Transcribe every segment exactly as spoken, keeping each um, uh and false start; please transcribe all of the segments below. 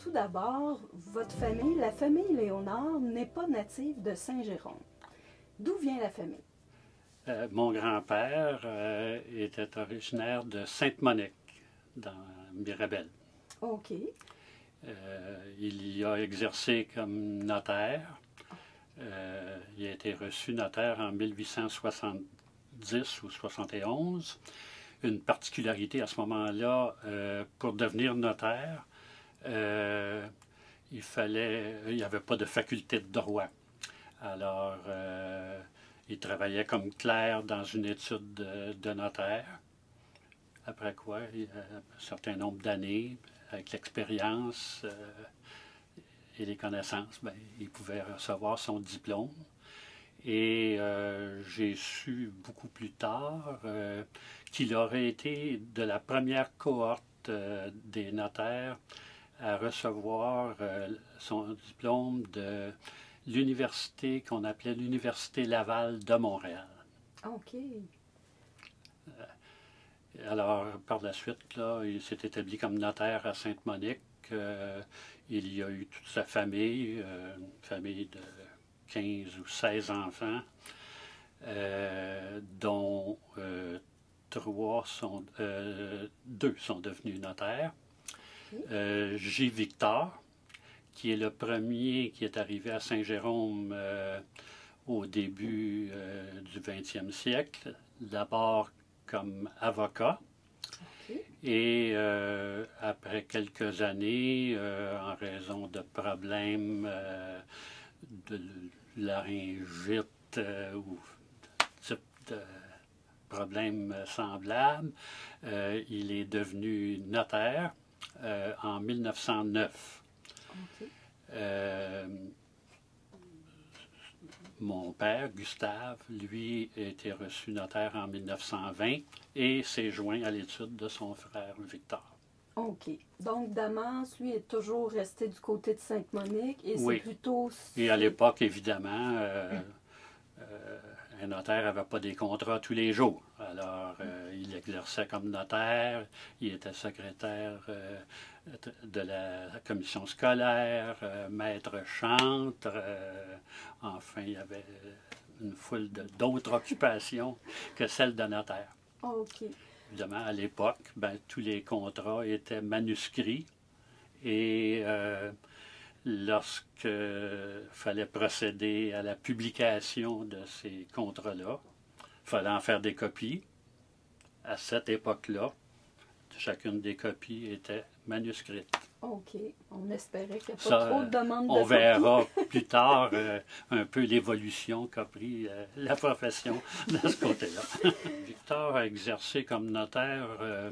tout d'abord, votre famille, la famille Léonard, n'est pas native de Saint-Jérôme. D'où vient la famille? Euh, mon grand-père euh, était originaire de Sainte-Monique, dans Mirabel. OK. Euh, il y a exercé comme notaire. Euh, il a été reçu notaire en mille huit cent soixante-dix ou soixante et onze. Une particularité à ce moment-là, euh, pour devenir notaire, euh, il fallait, il n'y avait pas de faculté de droit. Alors, euh, il travaillait comme clerc dans une étude de, de notaire. Après quoi, il y a un certain nombre d'années, avec l'expérience euh, et les connaissances, ben, il pouvait recevoir son diplôme. Et euh, j'ai su beaucoup plus tard euh, qu'il aurait été de la première cohorte euh, des notaires à recevoir euh, son diplôme de l'université qu'on appelait l'Université Laval de Montréal. OK. Alors, par la suite, là, il s'est établi comme notaire à Sainte-Monique. Euh, il y a eu toute sa famille, euh, une famille de quinze ou seize enfants, euh, dont euh, trois sont, euh, deux sont devenus notaires. Euh, J. Victor, qui est le premier qui est arrivé à Saint-Jérôme euh, au début euh, du vingtième siècle, d'abord comme avocat. Okay. Et euh, après quelques années, euh, en raison de problèmes euh, de laryngite euh, ou de, de problèmes semblables, euh, il est devenu notaire euh, en mille neuf cent neuf. Okay. Euh, Mon père, Gustave, lui, a été reçu notaire en mille neuf cent vingt et s'est joint à l'étude de son frère Victor. OK. Donc, Damas, lui, est toujours resté du côté de Sainte-Monique et Oui. c'est plutôt... Et à l'époque, évidemment, euh, euh, un notaire n'avait pas des contrats tous les jours. Alors, euh, il exerçait comme notaire, il était secrétaire euh, de la commission scolaire, euh, maître chantre, euh, enfin, il y avait une foule d'autres occupations que celle de notaire. OK. Évidemment, à l'époque, ben, tous les contrats étaient manuscrits et euh, lorsque fallait procéder à la publication de ces contrats-là, il fallait en faire des copies. À cette époque-là, chacune des copies était manuscrite. OK. On espérait qu'il n'y a pas Ça, trop de demandes de on copies. verra plus tard euh, un peu l'évolution qu'a pris euh, la profession de ce côté-là. Victor a exercé comme notaire euh,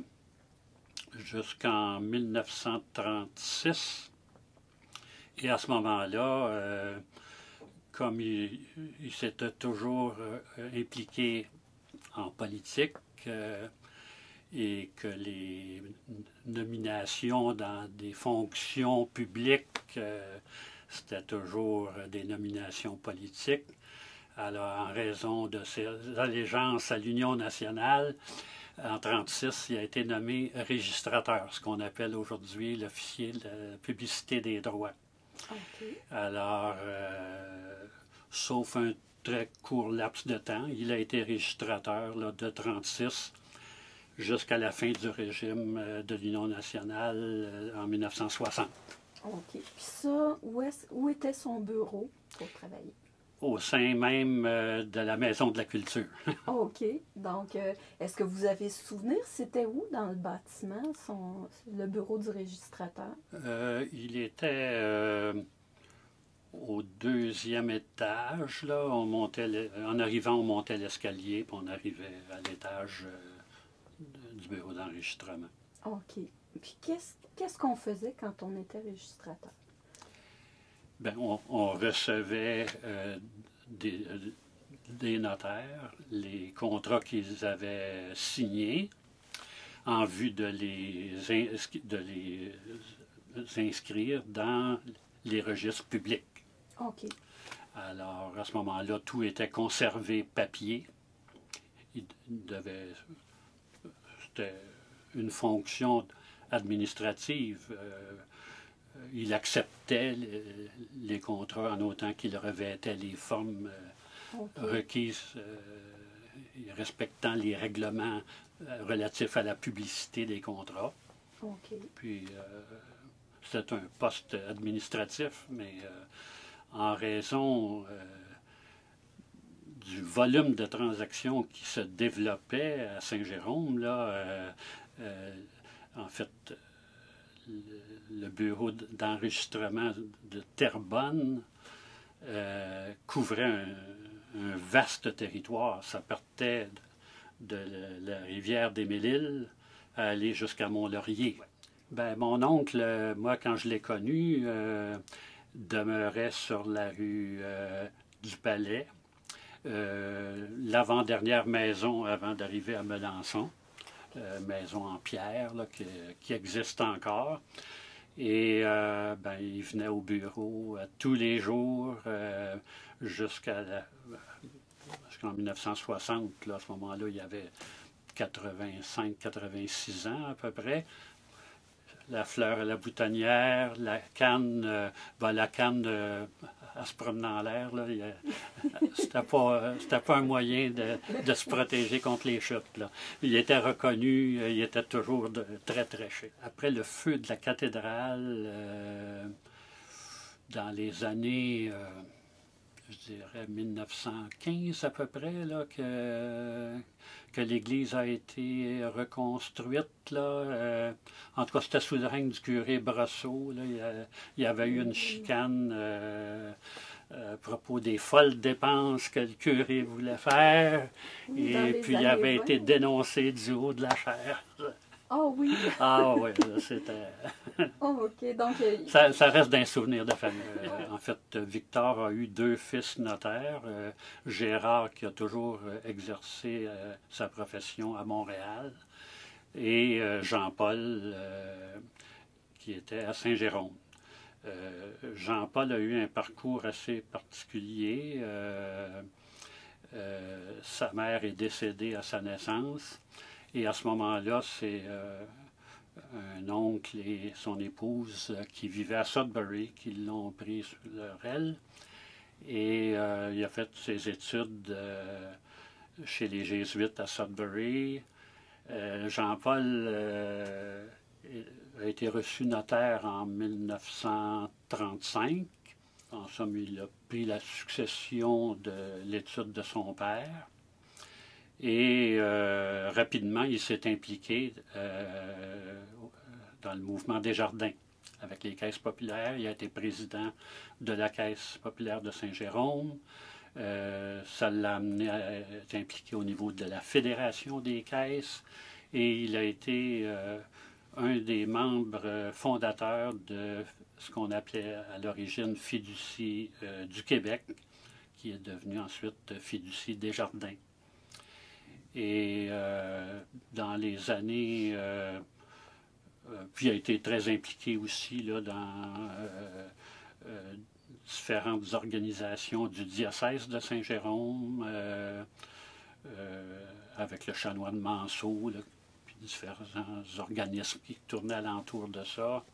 jusqu'en mille neuf cent trente-six. Et à ce moment-là, euh, comme il, il s'était toujours euh, impliqué en politique euh, et que les nominations dans des fonctions publiques, euh, c'était toujours des nominations politiques. Alors, en raison de ses allégeances à l'Union nationale, en mille neuf cent trente-six, il a été nommé registrateur, ce qu'on appelle aujourd'hui l'officier de la publicité des droits. Okay. Alors, euh, sauf un très court laps de temps, il a été registrateur là, de trente-six jusqu'à la fin du régime euh, de l'Union nationale euh, en mille neuf cent soixante. OK. Puis ça, où, est, où était son bureau pour travailler? Au sein même euh, de la Maison de la Culture. OK. Donc, euh, est-ce que vous avez souvenir, c'était où dans le bâtiment, son, le bureau du registrateur? Euh, il était euh, au deuxième étage. Là, on montait le, en arrivant, on montait l'escalier, puis on arrivait à l'étage euh, du bureau d'enregistrement. OK. Puis qu'est-ce qu'est-ce qu'on faisait quand on était registrateur? Bien, on, on recevait euh, des, des notaires, les contrats qu'ils avaient signés en vue de les, de les inscrire dans les registres publics. OK. Alors, à ce moment-là, tout était conservé papier. Il devait... C'était une fonction administrative. Euh, il acceptait les, les contrats en autant qu'il revêtait les formes euh, okay. requises, euh, respectant les règlements euh, relatifs à la publicité des contrats. Okay. Puis, euh, c'est un poste administratif, mais euh, en raison euh, du volume de transactions qui se développait à Saint-Jérôme, là, euh, euh, en fait, le, le bureau d'enregistrement de Terrebonne euh, couvrait un, un vaste territoire. Ça partait de, de la rivière des Mille-Îles à aller jusqu'à Mont-Laurier. Ben, mon oncle, moi, quand je l'ai connu, euh, demeurait sur la rue euh, du Palais, euh, l'avant-dernière maison avant d'arriver à Melançon, euh, maison en pierre là, qui, qui existe encore. Et euh, ben, il venait au bureau euh, tous les jours euh, jusqu'à jusqu'en mille neuf cent soixante. Là, à ce moment-là, il y avait quatre-vingt-cinq quatre-vingt-six ans à peu près. La fleur à la boutonnière, la canne, euh, ben, la canne euh, elle se promenait en l'air. C'était pas, c'était pas un moyen de, de se protéger contre les chutes. Là. Il était reconnu, il était toujours de, très très chic. Après le feu de la cathédrale, euh, dans les années, euh, je dirais mille neuf cent quinze à peu près, là, que, que l'église a été reconstruite. Là, euh, en tout cas, c'était sous le règne du curé Brosseau. Là, il, y a, il y avait eu une chicane euh, à propos des folles dépenses que le curé voulait faire. Oui, et puis, il avait été dénoncé du haut de la chaire. Ah oh, oui! Ah oui, c'était... Oh, OK. Donc, euh... ça, ça reste d'un souvenir de famille. Euh, en fait, Victor a eu deux fils notaires. Euh, Gérard, qui a toujours exercé euh, sa profession à Montréal, et euh, Jean-Paul, euh, qui était à Saint-Jérôme. Euh, Jean-Paul a eu un parcours assez particulier. Euh, euh, sa mère est décédée à sa naissance. Et à ce moment-là, c'est euh, un oncle et son épouse euh, qui vivaient à Sudbury qui l'ont pris sur leur aile. Et euh, il a fait ses études euh, chez les Jésuites à Sudbury. Euh, Jean-Paul euh, a été reçu notaire en mille neuf cent trente-cinq. En somme, il a pris la succession de l'étude de son père. Et euh, rapidement, il s'est impliqué euh, dans le mouvement Desjardins avec les caisses populaires. Il a été président de la Caisse populaire de Saint-Jérôme. Euh, ça l'a amené à être impliqué au niveau de la Fédération des caisses. Et il a été euh, un des membres fondateurs de ce qu'on appelait à l'origine Fiducie euh, du Québec, qui est devenu ensuite Fiducie Desjardins. Et euh, dans les années, euh, euh, puis il a été très impliqué aussi là, dans euh, euh, différentes organisations du diocèse de Saint-Jérôme, euh, euh, avec le chanoine Manceau, là, puis différents organismes qui tournaient alentour de ça.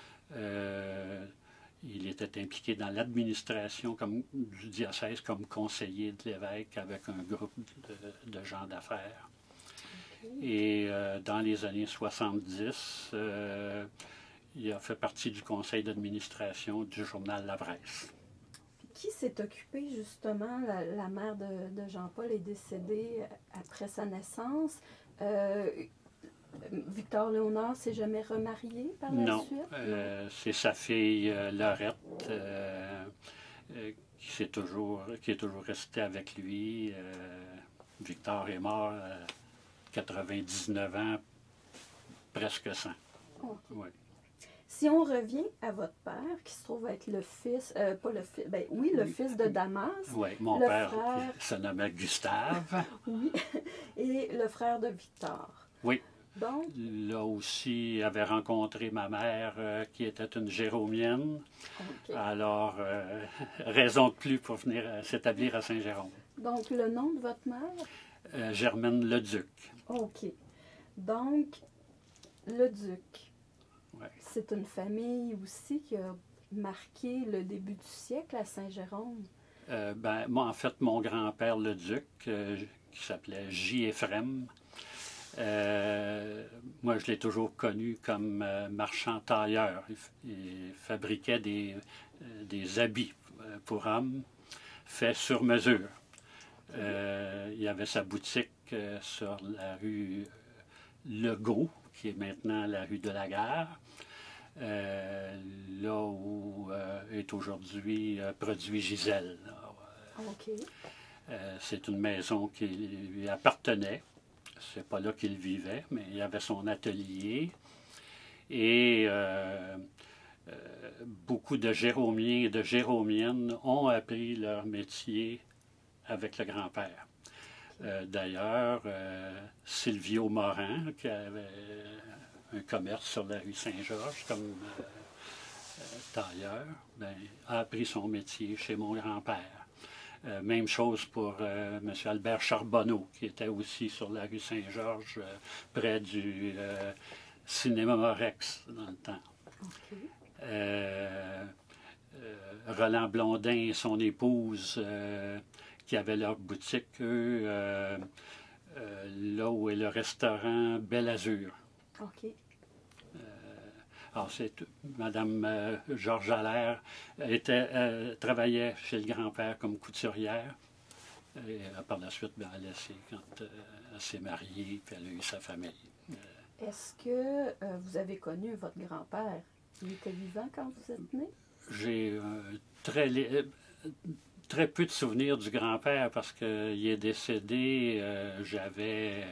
Euh, Il était impliqué dans l'administration du diocèse comme conseiller de l'évêque avec un groupe de, de gens d'affaires. Okay. Et euh, dans les années soixante-dix, euh, il a fait partie du conseil d'administration du journal La Presse. Qui s'est occupé justement, la, la mère de, de Jean-Paul est décédée après sa naissance. Euh, Victor Léonard s'est jamais remarié par la non, suite? Euh, c'est sa fille euh, Laurette euh, euh, qui, s'est toujours, qui est toujours restée avec lui. Euh, Victor est mort à quatre-vingt-dix-neuf ans, presque cent. Okay. Oui. Si on revient à votre père, qui se trouve être le fils, euh, pas le fils, ben oui, le oui. fils de Damas. Oui, mon le père frère... se nommait Gustave. Oui, et le frère de Victor. Oui. Donc, là aussi, il avait rencontré ma mère, euh, qui était une jéromienne. Okay. Alors, euh, raison de plus pour venir euh, s'établir à Saint-Jérôme. Donc, le nom de votre mère? Euh, Germaine Leduc. OK. Donc, Leduc. Ouais. C'est une famille aussi qui a marqué le début du siècle à Saint-Jérôme. Euh, ben, moi, en fait, mon grand-père, le duc, euh, qui s'appelait J. Ephrem, euh, moi, je l'ai toujours connu comme euh, marchand tailleur. Il, il fabriquait des, euh, des habits pour hommes faits sur mesure. Euh, il y avait sa boutique euh, sur la rue Legault, qui est maintenant la rue de la Gare, euh, là où euh, est aujourd'hui euh, Produit Gisèle. OK. Euh, c'est une maison qui lui appartenait. C'est pas là qu'il vivait, mais il avait son atelier. Et euh, euh, beaucoup de Jéromiens et de Jéromiennes ont appris leur métier avec le grand-père. Euh, D'ailleurs, euh, Silvio Morin, qui avait un commerce sur la rue Saint-Georges comme euh, euh, tailleur, ben, a appris son métier chez mon grand-père. Euh, même chose pour euh, M. Albert Charbonneau, qui était aussi sur la rue Saint-Georges, euh, près du euh, cinéma Rex dans le temps. OK. Euh, euh, Roland Blondin et son épouse, euh, qui avaient leur boutique, eux, euh, euh, là où est le restaurant Belle Azur. OK. Alors, c'est Mme euh, Georges Allaire était, euh, travaillait chez le grand-père comme couturière. Et euh, par la suite, ben, elle, quand euh, elle s'est mariée, puis elle a eu sa famille. Euh... Est-ce que euh, vous avez connu votre grand-père? Il était vivant quand vous êtes né? J'ai euh, très, très peu de souvenirs du grand-père parce qu'il est décédé, euh, j'avais...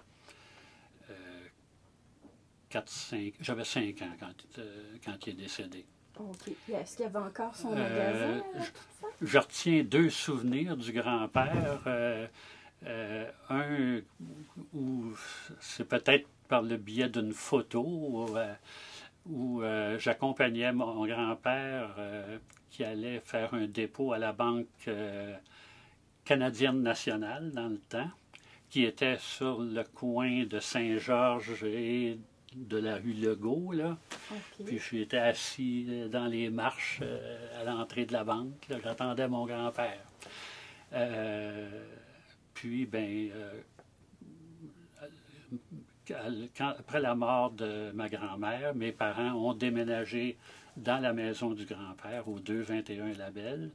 J'avais cinq ans quand, euh, quand il est décédé. OK. Est-ce qu'il y avait encore son euh, magasin? Je, je retiens deux souvenirs du grand-père. Euh, euh, un où c'est peut-être par le biais d'une photo où, euh, où euh, j'accompagnais mon grand-père euh, qui allait faire un dépôt à la Banque euh, canadienne nationale dans le temps, qui était sur le coin de Saint-Georges et de la rue Legault, là. Okay. Puis j'étais assis dans les marches euh, à l'entrée de la banque. J'attendais mon grand-père. Euh, puis, ben, euh, quand, après la mort de ma grand-mère, mes parents ont déménagé dans la maison du grand-père, au deux vingt et un Labelle.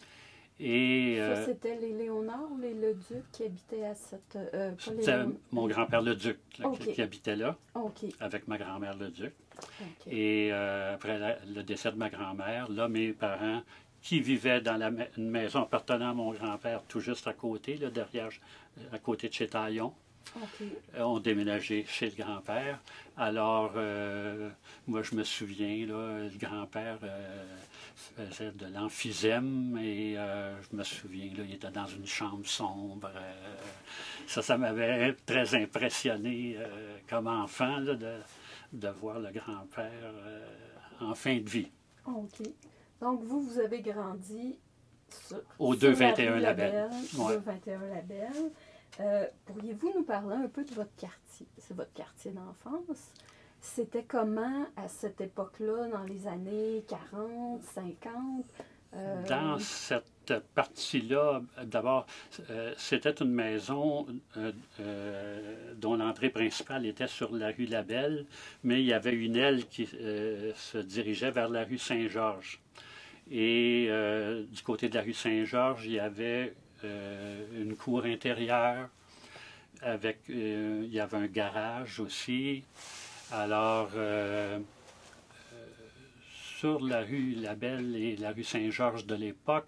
Et, ça, euh, c'était les Léonard ou les Leduc qui habitaient à cette... Euh, C'était Léon... mon grand-père Leduc là, okay. qui, qui habitait là, okay. avec ma grand-mère Leduc. Okay. Et euh, après la, le décès de ma grand-mère, là, mes parents, qui vivaient dans la, une maison appartenant à mon grand-père, tout juste à côté, là, derrière, à côté de chez Taillon, okay. euh, ont déménagé chez le grand-père. Alors, euh, moi, je me souviens, là, le grand-père... Euh, faisait de l'emphysème et euh, je me souviens, là, il était dans une chambre sombre. Euh, ça, ça m'avait très impressionné euh, comme enfant là, de, de voir le grand-père euh, en fin de vie. OK. Donc, vous, vous avez grandi sur, au deux vingt et un Labelle. Ouais. deux vingt et un Labelle. Euh, pourriez-vous nous parler un peu de votre quartier? C'est votre quartier d'enfance. C'était comment à cette époque-là, dans les années quarante, cinquante? Euh... Dans cette partie-là, d'abord, euh, c'était une maison euh, euh, dont l'entrée principale était sur la rue Labelle, mais il y avait une aile qui euh, se dirigeait vers la rue Saint-Georges. Et euh, du côté de la rue Saint-Georges, il y avait euh, une cour intérieure, avec, euh, il y avait un garage aussi. Alors, euh, euh, sur la rue Labelle et la rue Saint-Georges de l'époque,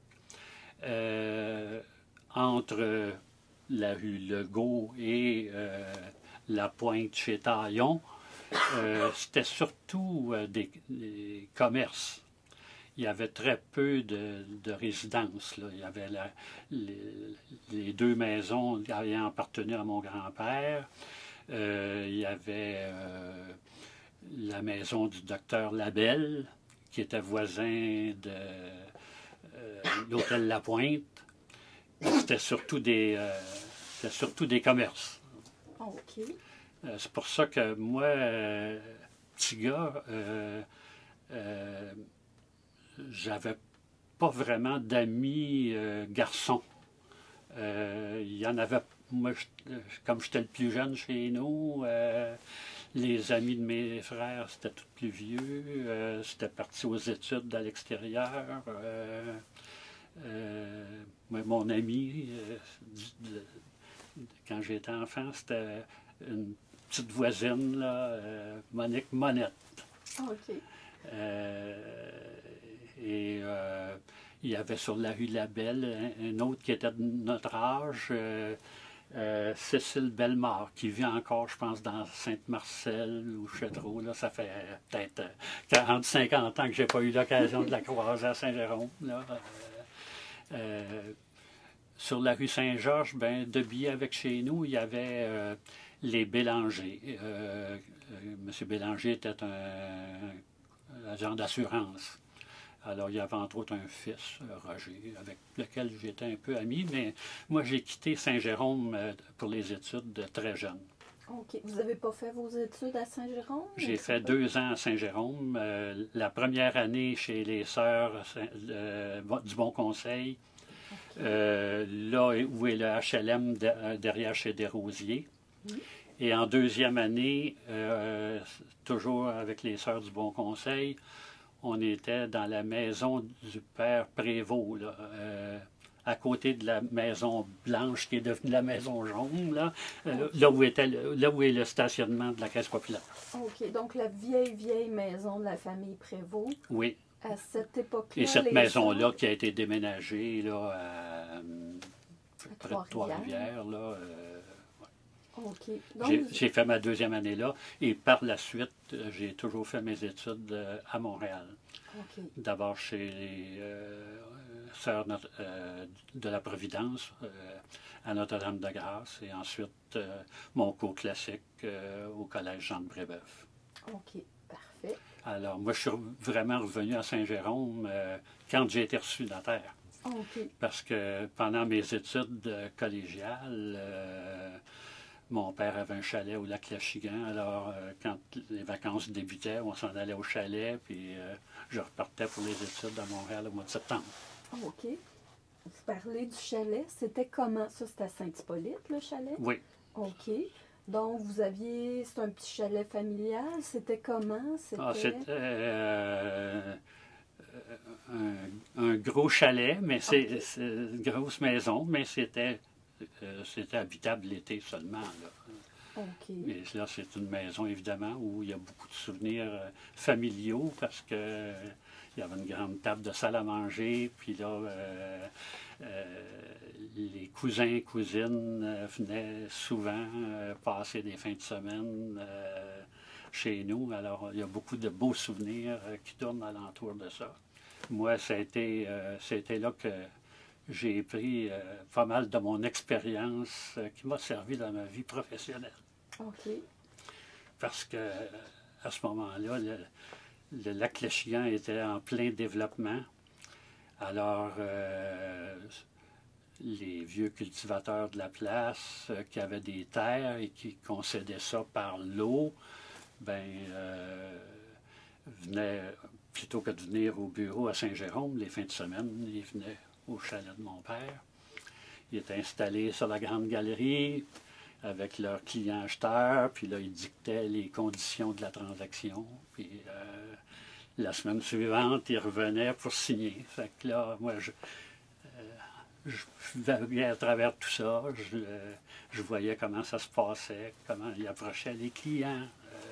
euh, entre la rue Legault et euh, la pointe chez Taillon, euh, c'était surtout euh, des, des commerces. Il y avait très peu de, de résidences. Là. Il y avait la, les, les deux maisons ayant appartenu à mon grand-père. Euh, il y avait euh, la maison du docteur Labelle, qui était voisin de euh, l'hôtel La Pointe. C'était surtout des, euh, c'était surtout des commerces. OK. Euh, c'est pour ça que moi, euh, petit gars, euh, euh, j'avais pas vraiment d'amis euh, garçons. Euh, Il y en avait, moi, je- comme j'étais le plus jeune chez nous, euh, les amis de mes frères, c'était tout plus vieux, euh, c'était parti aux études à l'extérieur. Euh, euh, moi, mon ami, euh, du- de- quand j'étais enfant, c'était une petite voisine, là, euh, Monique Monette. OK. Euh, et euh, il y avait sur la rue Labelle un, un autre qui était de notre âge, euh, euh, Cécile Bellemare, qui vit encore, je pense, dans Sainte-Marcel ou Chedreau. Là, ça fait euh, peut-être euh, quarante cinquante ans que j'ai pas eu l'occasion de la croiser à Saint-Jérôme. Là. Euh, euh, sur la rue Saint-Georges, ben, de billets avec chez nous, il y avait euh, les Bélanger. Euh, euh, M. Bélanger était un, un agent d'assurance. Alors, il y avait entre autres un fils, Roger, avec lequel j'étais un peu ami, mais moi, j'ai quitté Saint-Jérôme euh, pour les études de très jeune. OK. Vous n'avez pas fait vos études à Saint-Jérôme? J'ai fait deux ans à Saint-Jérôme. Euh, la première année chez les Sœurs euh, du Bon Conseil, OK. euh, là où est le H L M de, derrière chez Desrosiers. Oui. Et en deuxième année, euh, toujours avec les Sœurs du Bon Conseil, on était dans la maison du père Prévost, là, euh, à côté de la maison blanche qui est devenue la maison jaune, là, euh, là, où était le, là où est le stationnement de la Caisse populaire. OK. Donc, la vieille, vieille maison de la famille Prévost. Oui. À cette époque-là. Et cette les maison-là gens- qui a été déménagée là, à, À près de Trois-Rivières. Trois-Rivières. Là, euh, OK. Donc, j'ai, vous- j'ai fait ma deuxième année là et par la suite, euh, j'ai toujours fait mes études euh, à Montréal. OK. D'abord chez les euh, Sœurs Notre- euh, de la Providence euh, à Notre-Dame-de-Grâce et ensuite euh, mon cours classique euh, au Collège Jean de Brébeuf. OK. Parfait. Alors, moi, je suis vraiment revenu à Saint-Jérôme euh, quand j'ai été reçu notaire. OK. Parce que pendant mes études euh, collégiales, euh, mon père avait un chalet au lac Lachigan. Alors, euh, quand les vacances débutaient, on s'en allait au chalet, puis euh, je repartais pour les études à Montréal au mois de septembre. OK. Vous parlez du chalet. C'était comment? Ça, c'était à Saint-Hippolyte, le chalet? Oui. OK. Donc, vous aviez... C'est un petit chalet familial. C'était comment? C'était... Ah, c'était euh, un, un gros chalet, mais c'est Ok. c'est une grosse maison, mais c'était euh, c'était habitable l'été seulement. Là. OK. Et là, c'est une maison, évidemment, où il y a beaucoup de souvenirs euh, familiaux parce que euh, il y avait une grande table de salle à manger, puis là, euh, euh, les cousins et cousines euh, venaient souvent euh, passer des fins de semaine euh, chez nous. Alors, il y a beaucoup de beaux souvenirs euh, qui tournent alentour de ça. Moi, ça a été, euh, c'était là que j'ai pris euh, pas mal de mon expérience euh, qui m'a servi dans ma vie professionnelle. OK. Parce que à ce moment-là, le, le lac Lachigan était en plein développement. Alors, euh, les vieux cultivateurs de la place euh, qui avaient des terres et qui concédaient ça par l'eau, ben, euh, venaient, plutôt que de venir au bureau à Saint-Jérôme les fins de semaine, ils venaient au chalet de mon père. Ils étaient installés sur la grande galerie avec leurs clients acheteurs, puis là, ils dictaient les conditions de la transaction. Puis euh, la semaine suivante, ils revenaient pour signer. Fait que là, moi, je, euh, je vaguais à travers tout ça. Je, euh, je voyais comment ça se passait, comment ils approchaient les clients.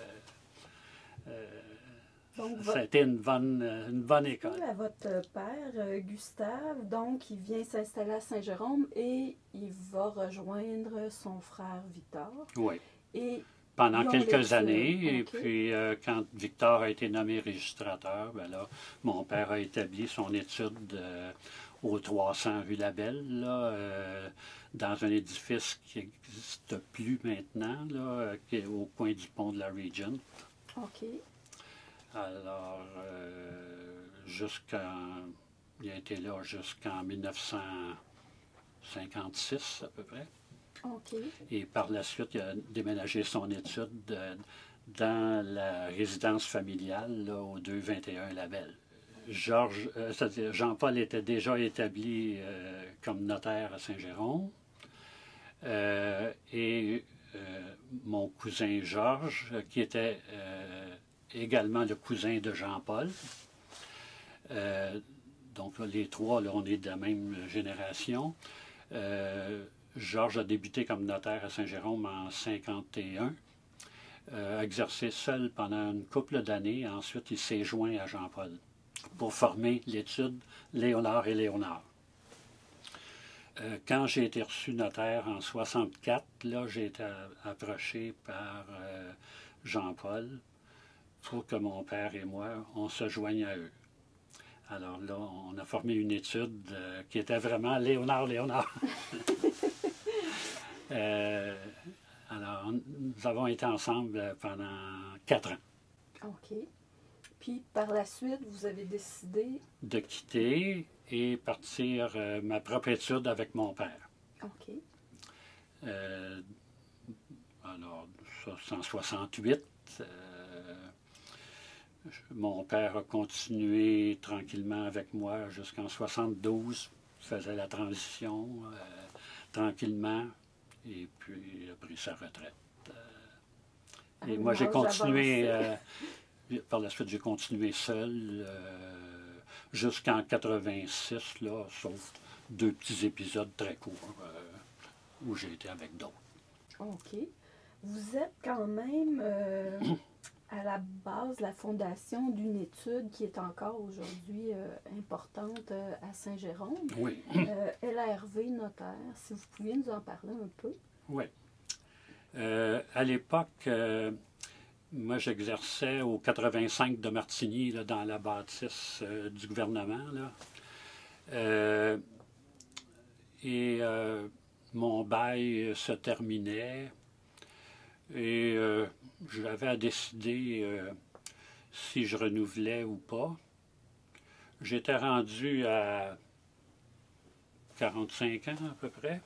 Euh, euh, Donc, ça votre... a été une bonne, une bonne école. à votre père, euh, Gustave, donc, il vient s'installer à Saint-Jérôme et il va rejoindre son frère Victor. Oui. Et Pendant ils ont quelques l'étude. années, et OK. puis euh, quand Victor a été nommé régistrateur, ben là, mon père a établi son étude euh, au trois cents rue Labelle, là, euh, dans un édifice qui n'existe plus maintenant, là, euh, qui est au coin du pont de la Regent. OK. Alors, euh, jusqu'en... Il a été là jusqu'en mille neuf cent cinquante-six, à peu près. OK. Et par la suite, il a déménagé son étude de- dans la résidence familiale, là, au deux vingt et un Labelle. Georges, euh, c'est-à-dire Jean-Paul était déjà établi euh, comme notaire à Saint-Jérôme. Euh, et euh, mon cousin Georges, qui était euh, également le cousin de Jean-Paul. Euh, donc là, les trois, là, on est de la même génération. Euh, Georges a débuté comme notaire à Saint-Jérôme en cinquante et un, euh, a exercé seul pendant une couple d'années. Ensuite, il s'est joint à Jean-Paul pour former l'étude Léonard et Léonard. Euh, quand j'ai été reçu notaire en soixante-quatre, là, j'ai été approché par euh, Jean-Paul pour que mon père et moi, on se joigne à eux. Alors là, on a formé une étude euh, qui était vraiment Léonard-Léonard. euh, alors, nous avons été ensemble pendant quatre ans. OK. Puis, par la suite, vous avez décidé... de quitter et partir euh, ma propre étude avec mon père. OK. Euh, alors, ça, c'est en soixante-huit. Euh, mon père a continué tranquillement avec moi jusqu'en soixante-douze. Il faisait la transition euh, tranquillement et puis il a pris sa retraite. Euh, et Ah, moi, j'ai l'âge continué... avancé. Euh, par la suite, j'ai continué seul euh, jusqu'en quatre-vingt-six, là, sauf deux petits épisodes très courts euh, où j'ai été avec d'autres. OK. Vous êtes quand même euh, à la base, la fondation d'une étude qui est encore aujourd'hui euh, importante euh, à Saint-Jérôme. Oui. Euh, L R V notaire, si vous pouviez nous en parler un peu. Oui. Euh, à l'époque, euh, moi, j'exerçais au quatre-vingt-cinq de Martigny, là, dans la bâtisse euh, du gouvernement. Là. Euh, et euh, mon bail se terminait. Et euh, j'avais à décider euh, si je renouvelais ou pas. J'étais rendu à quarante-cinq ans à peu près.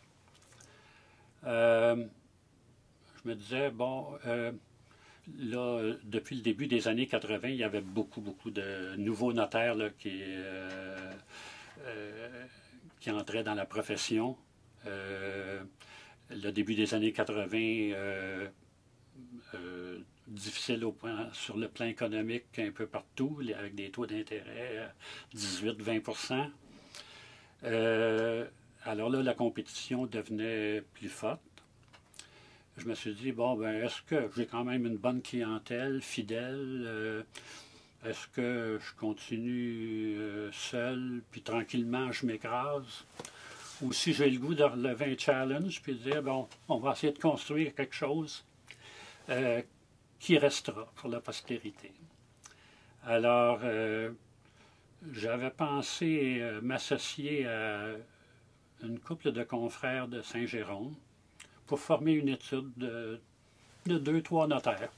Euh, je me disais, bon, euh, là, depuis le début des années quatre-vingt, il y avait beaucoup, beaucoup de nouveaux notaires là, qui, euh, euh, qui entraient dans la profession. Euh, le début des années quatre-vingt, euh, euh, difficile au point, sur le plan économique un peu partout, avec des taux d'intérêt à dix-huit à vingt pour cent. Euh, alors là, la compétition devenait plus forte. Je me suis dit, bon, ben, est-ce que j'ai quand même une bonne clientèle, fidèle? Euh, est-ce que je continue euh, seul, puis tranquillement, je m'écrase? Ou si j'ai le goût de relever un challenge, puis de dire, bon, on va essayer de construire quelque chose euh, qui restera pour la postérité. Alors, euh, j'avais pensé euh, m'associer à une couple de confrères de Saint-Jérôme pour former une étude de, de deux, trois notaires.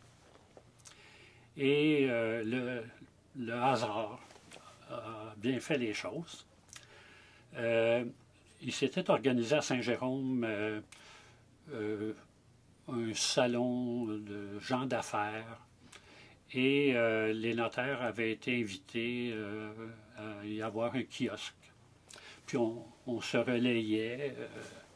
Et euh, le, le hasard a bien fait les choses. Euh, il s'était organisé à Saint-Jérôme euh, euh, un salon de gens d'affaires et euh, les notaires avaient été invités euh, à y avoir un kiosque. Puis on, on se relayait. Euh,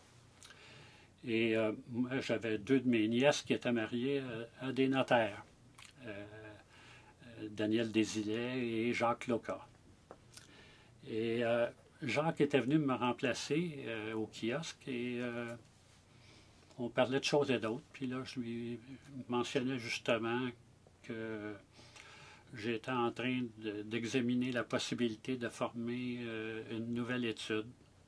Et euh, moi, j'avais deux de mes nièces qui étaient mariées à, à des notaires, euh, Daniel Desilets et Jacques Loca. Et euh, Jacques était venu me remplacer euh, au kiosque et euh, on parlait de choses et d'autres. Puis là, je lui mentionnais justement que j'étais en train de, d'examiner la possibilité de former euh, une nouvelle étude.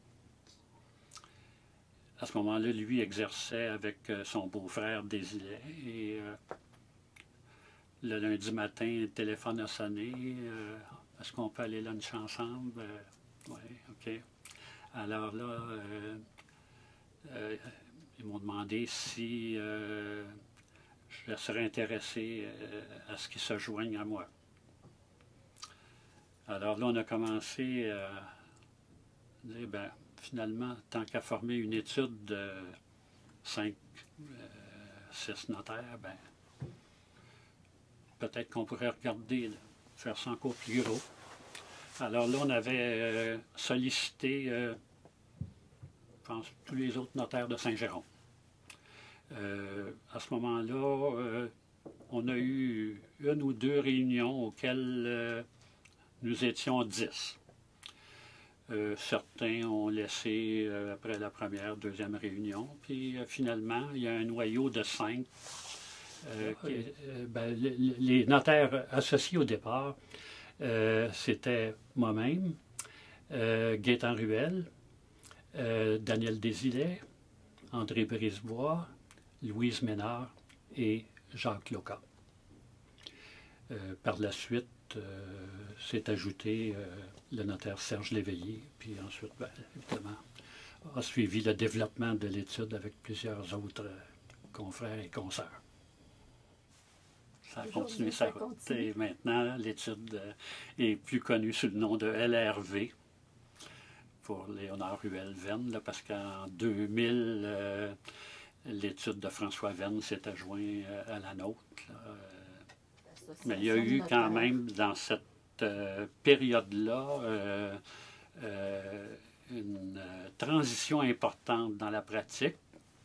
À ce moment-là, lui exerçait avec son beau-frère Désilet. Et euh, le lundi matin, le téléphone a sonné. Euh, Est-ce qu'on peut aller lunch ensemble? Euh, oui, OK. Alors là, euh, euh, ils m'ont demandé si euh, je serais intéressé euh, à ce qu'ils se joignent à moi. Alors là, on a commencé à dire, ben, finalement, tant qu'à former une étude de cinq, euh, six notaires, ben, peut-être qu'on pourrait regarder, là, faire ça encore plus gros. Alors là, on avait euh, sollicité, euh, je pense, tous les autres notaires de Saint-Jérôme. Euh, à ce moment-là, euh, on a eu une ou deux réunions auxquelles euh, nous étions dix. Euh, certains ont laissé euh, après la première, deuxième réunion, puis euh, finalement, il y a un noyau de cinq. Euh, qui, euh, ben, les, les notaires associés au départ, euh, c'était moi-même, euh, Gaétan Ruel, euh, Daniel Désilet, André Brisebois, Louise Ménard et Jacques Loca. Euh, par la suite, euh, s'est ajouté euh, le notaire Serge Léveillé, puis ensuite, ben, évidemment, a suivi le développement de l'étude avec plusieurs autres euh, confrères et consoeurs. Ça a continué sa route. Et maintenant, l'étude euh, est plus connue sous le nom de L R V pour Léonard Ruel Verne, là, parce qu'en deux mille, euh, l'étude de François Verne s'est adjoint euh, à la nôtre. Là. Mais il y a eu quand même, dans cette euh, période-là, euh, euh, une euh, transition importante dans la pratique,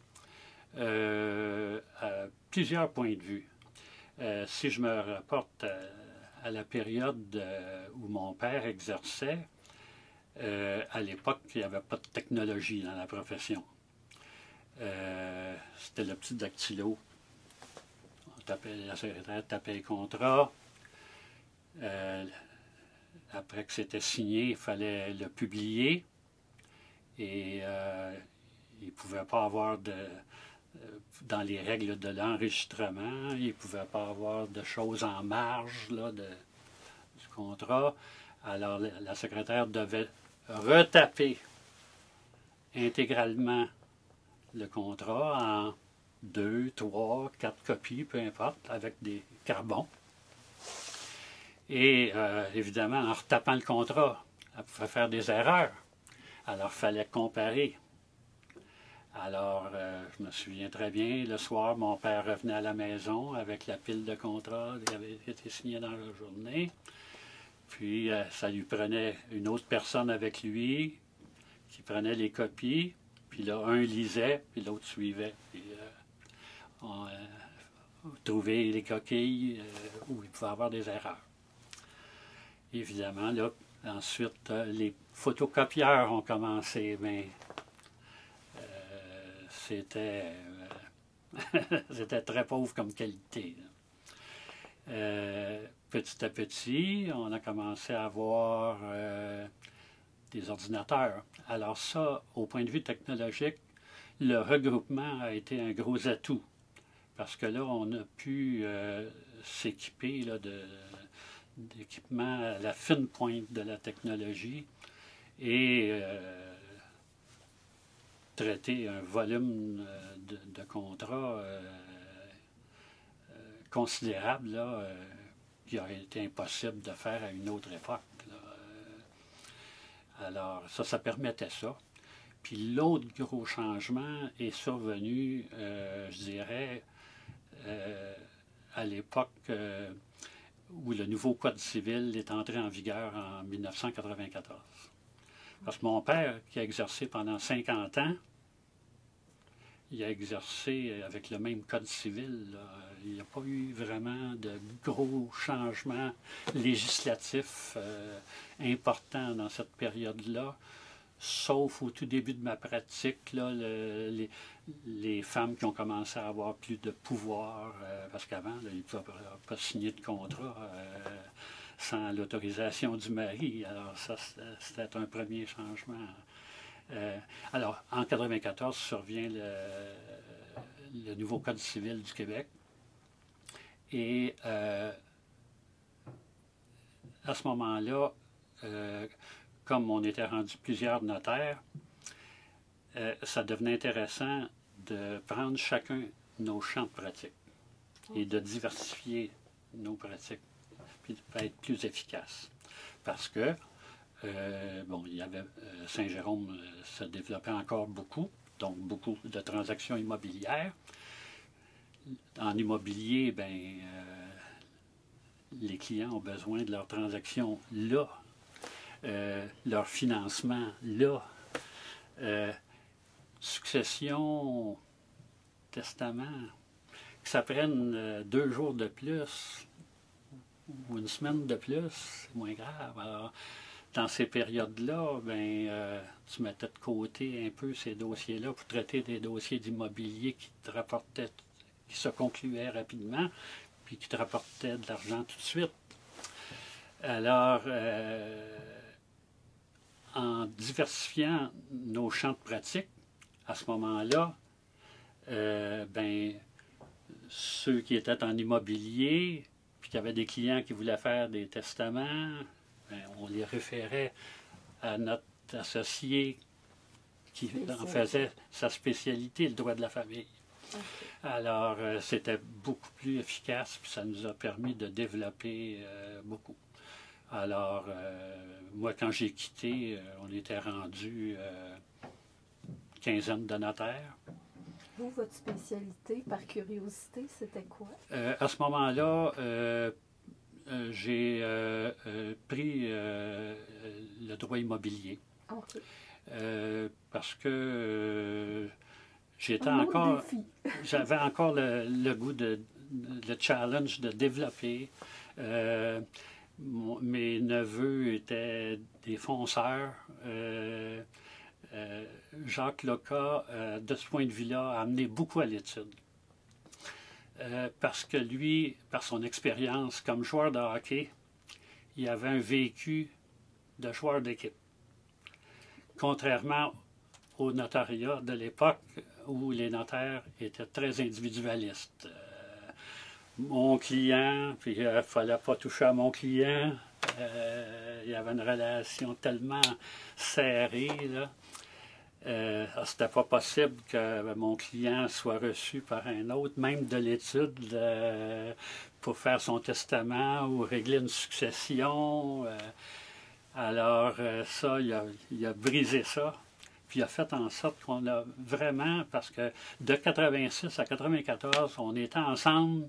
euh, à plusieurs points de vue. Euh, si je me rapporte à, à la période euh, où mon père exerçait, euh, à l'époque, il n'y avait pas de technologie dans la profession. Euh, C'était le petit dactylo. On tapait, la secrétaire tapait les contrats. Euh, après que c'était signé, il fallait le publier. Et euh, il ne pouvait pas avoir de... dans les règles de l'enregistrement, il ne pouvait pas avoir de choses en marge là, de, du contrat. Alors, la, la secrétaire devait retaper intégralement le contrat en deux, trois, quatre copies, peu importe, avec des carbons. Et euh, évidemment, en retapant le contrat, elle pouvait faire des erreurs. Alors, il fallait comparer. Alors, euh, je me souviens très bien, le soir, mon père revenait à la maison avec la pile de contrats qui avait été signée dans la journée. Puis, euh, ça lui prenait une autre personne avec lui qui prenait les copies. Puis là, un lisait, puis l'autre suivait. Puis, euh, on euh, trouvait les coquilles euh, où il pouvait y avoir des erreurs. Évidemment, là, ensuite, euh, les photocopieurs ont commencé, mais c'était euh, c'était très pauvre comme qualité. Euh, petit à petit, on a commencé à avoir euh, des ordinateurs. Alors ça, au point de vue technologique, le regroupement a été un gros atout. Parce que là, on a pu euh, s'équiper d'équipements à la fine pointe de la technologie et euh, traiter un volume de, de contrats euh, euh, considérable là, euh, qui aurait été impossible de faire à une autre époque. Là. Alors, ça, ça permettait ça. Puis l'autre gros changement est survenu, euh, je dirais, euh, à l'époque euh, où le nouveau Code civil est entré en vigueur en mille neuf cent quatre-vingt-quatorze. Parce que mon père, qui a exercé pendant cinquante ans, il a exercé avec le même Code civil. Là. Il n'y a pas eu vraiment de gros changements législatifs euh, importants dans cette période-là, sauf au tout début de ma pratique, là, le, les, les femmes qui ont commencé à avoir plus de pouvoir, euh, parce qu'avant, ils ne pouvaient pas, pas signer de contrat euh, sans l'autorisation du mari. Alors ça, c'était un premier changement. Euh, alors, en mille neuf cent quatre-vingt-quatorze survient le, le nouveau Code civil du Québec. Et euh, à ce moment-là, euh, comme on était rendu plusieurs notaires, euh, ça devenait intéressant de prendre chacun nos champs de pratique et de diversifier nos pratiques, puis de être plus efficace. Parce que Euh, bon, il y avait euh, Saint-Jérôme euh, se développait encore beaucoup, donc beaucoup de transactions immobilières. En immobilier, ben, euh, les clients ont besoin de leurs transactions là, euh, leur financement là. Euh, succession, testament, que ça prenne euh, deux jours de plus ou une semaine de plus, c'est moins grave. Alors, dans ces périodes-là, ben, euh, tu mettais de côté un peu ces dossiers-là pour traiter des dossiers d'immobilier qui te rapportaient, qui se concluaient rapidement, puis qui te rapportaient de l'argent tout de suite. Alors, euh, en diversifiant nos champs de pratique, à ce moment-là, euh, ben, ceux qui étaient en immobilier, puis qui avaient des clients qui voulaient faire des testaments, ben, on les référait à notre associé qui en faisait sa spécialité, le droit de la famille. Okay. Alors, euh, c'était beaucoup plus efficace, puis ça nous a permis de développer euh, beaucoup. Alors, euh, moi, quand j'ai quitté, euh, on était rendu euh, quinzaine de notaires. Vous, votre spécialité, par curiosité, c'était quoi? Euh, à ce moment-là, euh, euh, j'ai euh, euh, pris euh, le droit immobilier. Okay. Euh, parce que euh, j'étais encore, j'avais encore le, le goût de, le challenge de développer. Euh, mon, mes neveux étaient des fonceurs. Euh, euh, Jacques Loca, euh, de ce point de vue-là, a amené beaucoup à l'étude. Euh, parce que lui, par son expérience comme joueur de hockey, il avait un vécu de joueur d'équipe. Contrairement au notariat de l'époque où les notaires étaient très individualistes. Euh, mon client, puis il ne fallait pas toucher à mon client. Euh, il y avait une relation tellement serrée, là. Euh, c'était pas possible que mon client soit reçu par un autre, même de l'étude, euh, pour faire son testament ou régler une succession. Euh, alors, euh, ça, il a, il a brisé ça. Puis il a fait en sorte qu'on a vraiment, parce que de quatre-vingt-six à quatre-vingt-quatorze, on était ensemble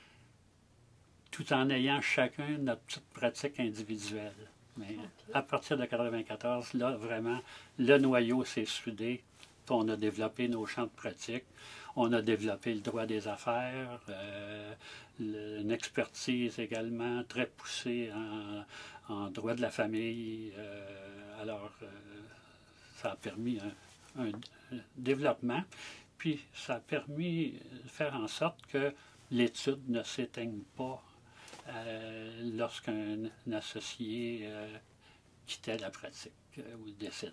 tout en ayant chacun notre petite pratique individuelle. Mais okay. À partir de quatre-vingt-quatorze, là, vraiment, le noyau s'est soudé. On a développé nos champs de pratique. On a développé le droit des affaires, euh, le, une expertise également très poussée en, en droit de la famille. Euh, alors, euh, ça a permis un, un, un développement. Puis, ça a permis de faire en sorte que l'étude ne s'éteigne pas Euh, lorsqu'un associé euh, quittait la pratique euh, ou décédait.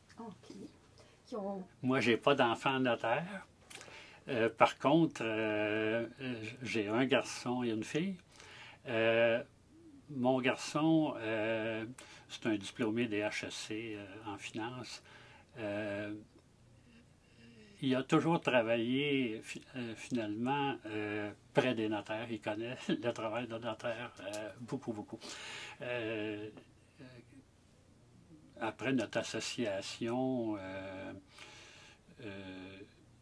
Okay. Ont... Moi, je n'ai pas d'enfant notaire. Euh, par contre, euh, j'ai un garçon et une fille. Euh, mon garçon, euh, c'est un diplômé des H E C euh, en finance. Euh, Il a toujours travaillé euh, finalement euh, près des notaires. Il connaît le travail de notaire euh, beaucoup, beaucoup. Euh, euh, après notre association, euh, euh,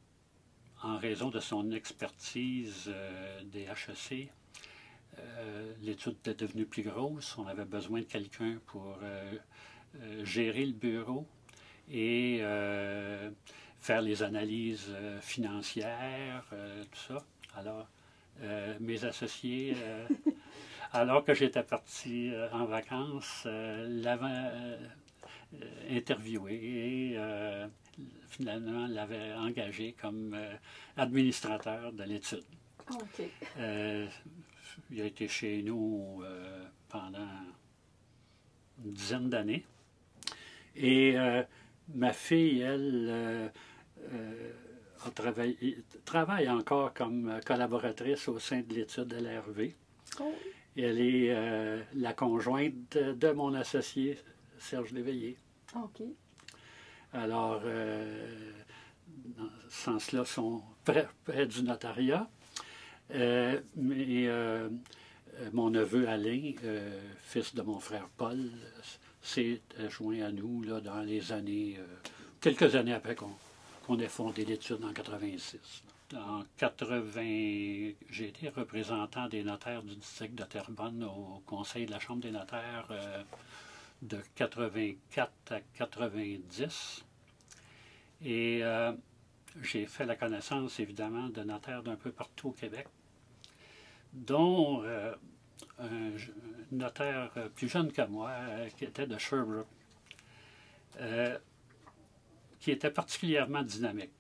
en raison de son expertise euh, des H E C, euh, l'étude était devenue plus grosse. On avait besoin de quelqu'un pour euh, euh, gérer le bureau et euh, faire les analyses euh, financières, euh, tout ça. Alors, euh, mes associés, euh, alors que j'étais parti euh, en vacances, euh, l'avaient euh, interviewé et euh, finalement l'avaient engagé comme euh, administrateur de l'étude. Okay. Euh, il a été chez nous euh, pendant une dizaine d'années. Et euh, ma fille, elle, euh, euh, a travaillé, travaille encore comme collaboratrice au sein de l'étude de l'R V. Oh. Et elle est euh, la conjointe de, de mon associé, Serge Léveillé. OK. Alors, euh, dans ce sens-là, ils sont près, près du notariat. Euh, mais euh, mon neveu Alain, euh, fils de mon frère Paul, s'est joint à nous là, dans les années, euh, quelques années après qu'on qu'on ait fondé l'étude en quatre-vingt-six. en quatre-vingt, j'ai été représentant des notaires du district de Terrebonne au Conseil de la Chambre des notaires euh, de quatre-vingt-quatre à quatre-vingt-dix. Et euh, j'ai fait la connaissance, évidemment, de notaires d'un peu partout au Québec, dont euh, un notaire plus jeune que moi, euh, qui était de Sherbrooke, euh, qui était particulièrement dynamique.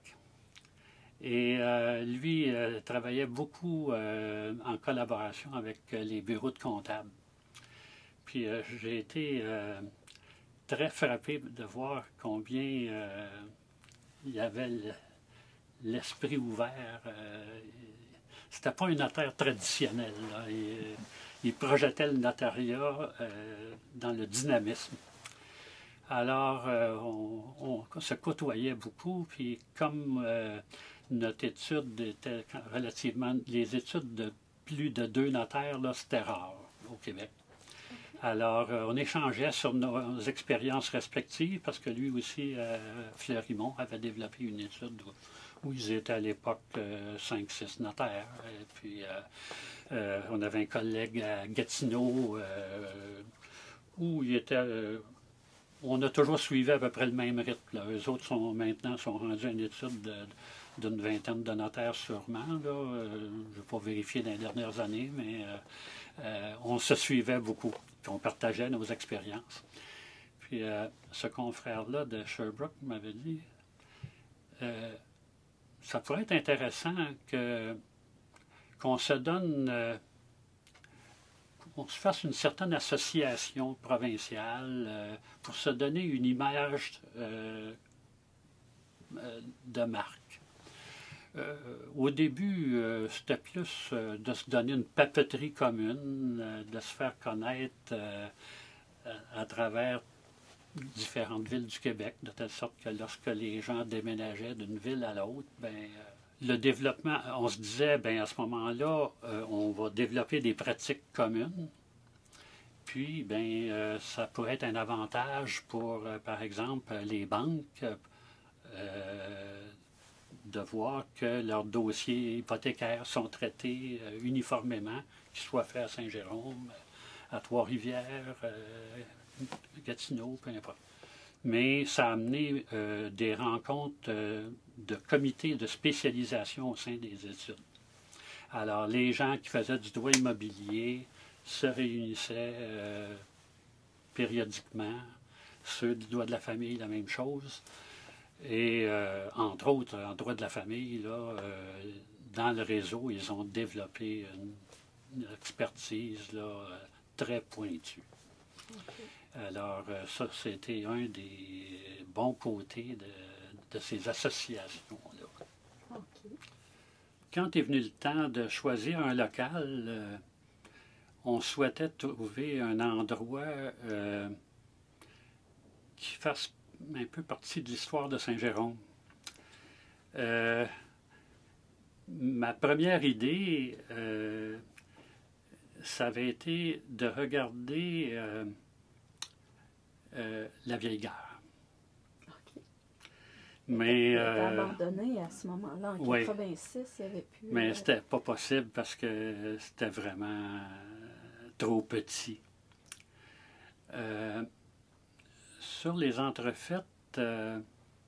Et euh, lui euh, travaillait beaucoup euh, en collaboration avec euh, les bureaux de comptables. Puis euh, j'ai été euh, très frappé de voir combien euh, il y avait l'esprit ouvert. Euh, C'était pas un notaire traditionnel, là. Il, il projetait le notariat euh, dans le dynamisme. Alors, euh, on, on se côtoyait beaucoup, puis comme euh, notre étude était relativement... Les études de plus de deux notaires, là, c'était rare au Québec. Alors, euh, on échangeait sur nos, nos expériences respectives, parce que lui aussi, euh, Fleurimont, avait développé une étude où, où ils étaient à l'époque euh, cinq six notaires. Et puis, euh, euh, on avait un collègue à Gatineau, euh, où il était... Euh, on a toujours suivi à peu près le même rythme. Là. Eux autres sont maintenant sont rendus à une étude d'une vingtaine de notaires sûrement. Là. Euh, je ne vais pas vérifier dans les dernières années, mais euh, euh, on se suivait beaucoup. Puis on partageait nos expériences. Puis euh, ce confrère-là de Sherbrooke m'avait dit euh, ça pourrait être intéressant que qu'on se donne... Euh, on se fasse une certaine association provinciale euh, pour se donner une image euh, euh, de marque. Euh, au début, euh, c'était plus euh, de se donner une papeterie commune, euh, de se faire connaître euh, à, à travers différentes villes du Québec, de telle sorte que lorsque les gens déménageaient d'une ville à l'autre, ben, euh, le développement, on se disait, bien à ce moment-là, euh, on va développer des pratiques communes. Puis, bien, euh, ça pourrait être un avantage pour, euh, par exemple, les banques, euh, de voir que leurs dossiers hypothécaires sont traités euh, uniformément, qu'ils soient faits à Saint-Jérôme, à Trois-Rivières, euh, Gatineau, peu importe. Mais ça a amené euh, des rencontres euh, de comités de spécialisation au sein des études. Alors, les gens qui faisaient du droit immobilier se réunissaient euh, périodiquement, ceux du droit de la famille, la même chose. Et euh, entre autres, en droit de la famille, là, euh, dans le réseau, ils ont développé une, une expertise là, très pointue. Okay. Alors, euh, ça, c'était un des bons côtés de, de ces associations-là. Okay. Quand est venu le temps de choisir un local, euh, on souhaitait trouver un endroit euh, qui fasse un peu partie de l'histoire de Saint-Jérôme. Euh, ma première idée, euh, ça avait été de regarder euh, euh, la vieille gare. Okay. Mais il a été euh, abandonné à ce moment-là, en oui, quatre-vingt-six, il n'y avait plus... Mais euh... c'était pas possible parce que c'était vraiment trop petit. Euh, Sur les entrefaites, euh,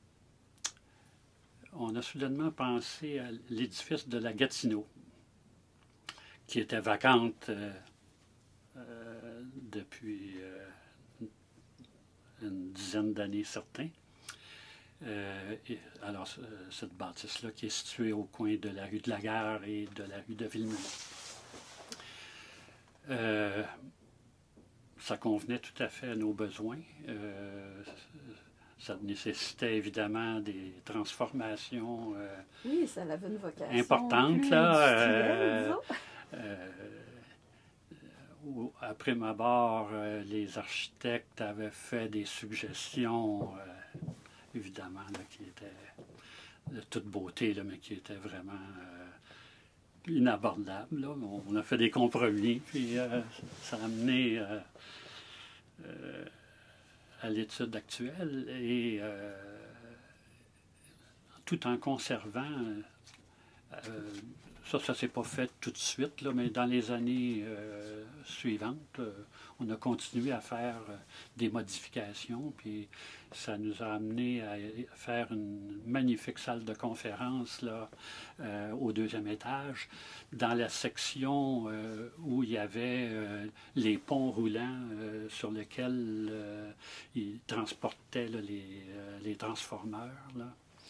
on a soudainement pensé à l'édifice de la Gatineau, qui était vacante euh, euh, depuis euh, une dizaine d'années, certains. Euh, et, alors, cette bâtisse-là qui est située au coin de la rue de la Gare et de la rue de Villeneuve. Euh, Ça convenait tout à fait à nos besoins. Euh, ça nécessitait évidemment des transformations euh, oui, ça avait une vocation importantes. Plus là, euh, euh, où, après ma barre, euh, les architectes avaient fait des suggestions, euh, évidemment, là, qui étaient de toute beauté, là, mais qui étaient vraiment euh, inabordables. Là. On a fait des compromis, puis euh, ça a amené... Euh, Euh, à l'étude actuelle et euh, tout en conservant Euh, ça, ça ne s'est pas fait tout de suite, là, mais dans les années euh, suivantes, euh, on a continué à faire euh, des modifications, puis ça nous a amené à faire une magnifique salle de conférence là, euh, au deuxième étage, dans la section euh, où il y avait euh, les ponts roulants euh, sur lesquels euh, ils transportaient là, les, euh, les transformeurs. Là.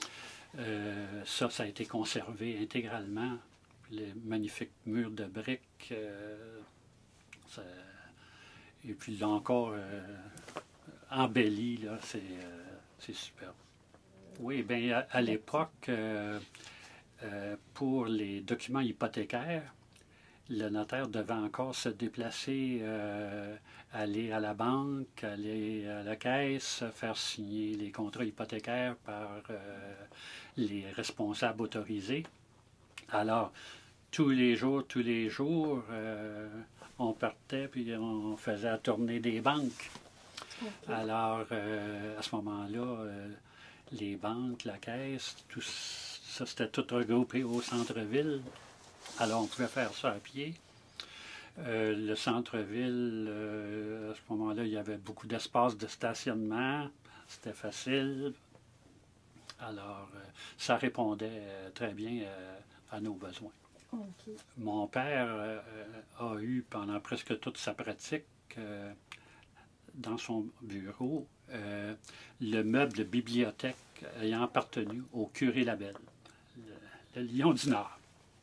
Euh, ça, ça a été conservé intégralement. Les magnifiques murs de briques. Euh, ça, et puis là encore, euh, embelli, là, c'est euh, superbe. Oui, bien, à, à l'époque, euh, euh, pour les documents hypothécaires, le notaire devait encore se déplacer, euh, aller à la banque, aller à la caisse, faire signer les contrats hypothécaires par euh, les responsables autorisés. Alors, tous les jours, tous les jours, euh, on partait puis on faisait la tournée des banques. Okay. Alors, euh, à ce moment-là, euh, les banques, la caisse, tout ça, c'était tout regroupé au centre-ville. Alors, on pouvait faire ça à pied. Euh, le centre-ville, euh, à ce moment-là, il y avait beaucoup d'espace de stationnement. C'était facile. Alors, euh, ça répondait très bien euh, à nos besoins. Okay. Mon père euh, a eu pendant presque toute sa pratique euh, dans son bureau euh, le meuble bibliothèque ayant appartenu au curé Labelle, le, le Lion du Nord.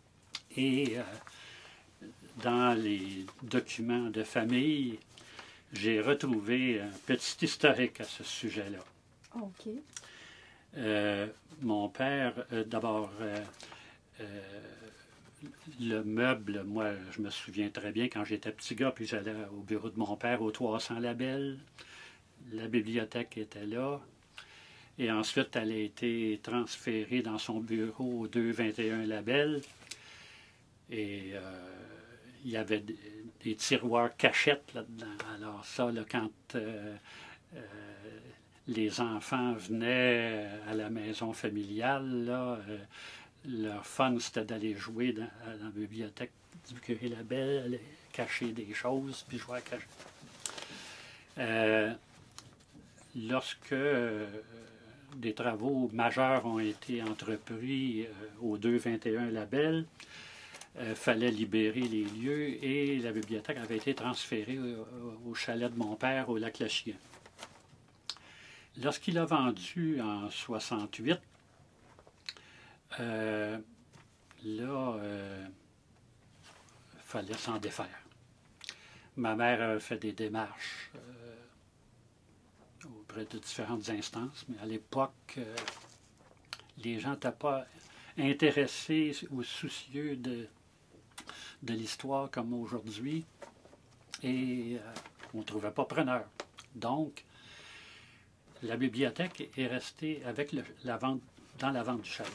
Et euh, dans les documents de famille, j'ai retrouvé un petit historique à ce sujet-là. OK. Euh, mon père, euh, d'abord, euh, euh, le meuble, moi, je me souviens très bien quand j'étais petit gars, puis j'allais au bureau de mon père au trois cents Labelle. La bibliothèque était là. Et ensuite, elle a été transférée dans son bureau au deux vingt et un Labelle. Et euh, il y avait des, des tiroirs cachettes là-dedans. Alors ça, là, quand euh, euh, les enfants venaient à la maison familiale, là, euh, leur fun, c'était d'aller jouer dans, dans la bibliothèque du curé Labelle, aller cacher des choses, puis jouer à cacher. Euh, lorsque euh, des travaux majeurs ont été entrepris euh, au deux vingt et un Labelle, il euh, fallait libérer les lieux et la bibliothèque avait été transférée au, au chalet de mon père au Lac-Lachien. Lorsqu'il a vendu en soixante-huit, euh, là, euh, il fallait s'en défaire. Ma mère a fait des démarches euh, auprès de différentes instances, mais à l'époque, euh, les gens n'étaient pas intéressés ou soucieux de, de l'histoire comme aujourd'hui, et euh, on ne trouvait pas preneur. Donc, la bibliothèque est restée avec le, la vente, dans la vente du chalet.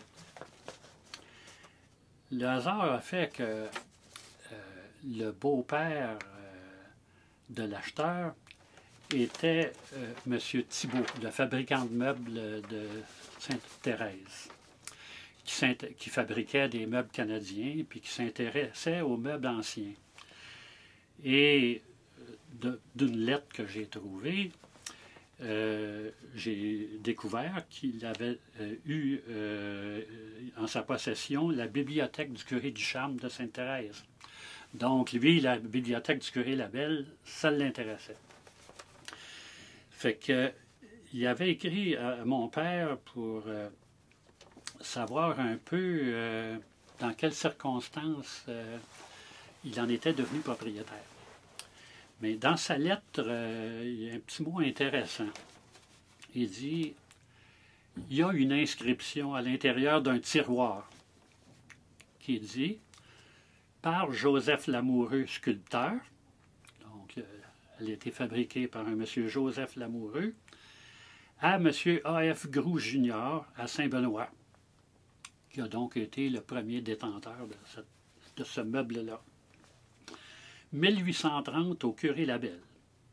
Le hasard a fait que euh, le beau-père euh, de l'acheteur était euh, M. Thibault, le fabricant de meubles de Sainte-Thérèse, qui, qui fabriquait des meubles canadiens puis qui s'intéressait aux meubles anciens. Et d'une lettre que j'ai trouvée, Euh, j'ai découvert qu'il avait euh, eu euh, en sa possession la bibliothèque du curé du Charme de Sainte-Thérèse. Donc, lui, la bibliothèque du curé Labelle, ça l'intéressait. Fait que, il avait écrit à mon père pour euh, savoir un peu euh, dans quelles circonstances euh, il en était devenu propriétaire. Mais dans sa lettre, euh, il y a un petit mot intéressant. Il dit, il y a une inscription à l'intérieur d'un tiroir qui dit, par Joseph Lamoureux, sculpteur. Donc, euh, elle a été fabriquée par un monsieur Joseph Lamoureux, à monsieur A F Groux junior à Saint-Benoît, qui a donc été le premier détenteur de, cette, de ce meuble-là. mille huit cent trente au curé Labelle.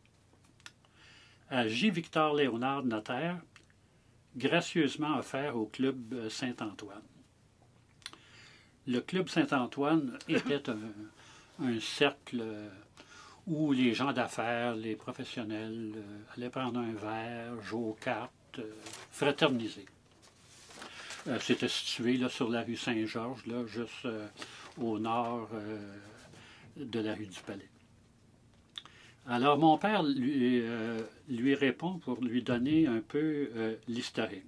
À J. Victor Léonard, notaire, gracieusement offert au club Saint-Antoine. le Club Saint-Antoine était un, un cercle où les gens d'affaires, les professionnels euh, allaient prendre un verre, jouer aux cartes, euh, fraterniser. Euh, C'était situé là, sur la rue Saint-Georges, là, juste euh, au nord euh, de la rue du Palais. Alors, mon père lui, euh, lui répond pour lui donner un peu euh, l'historique.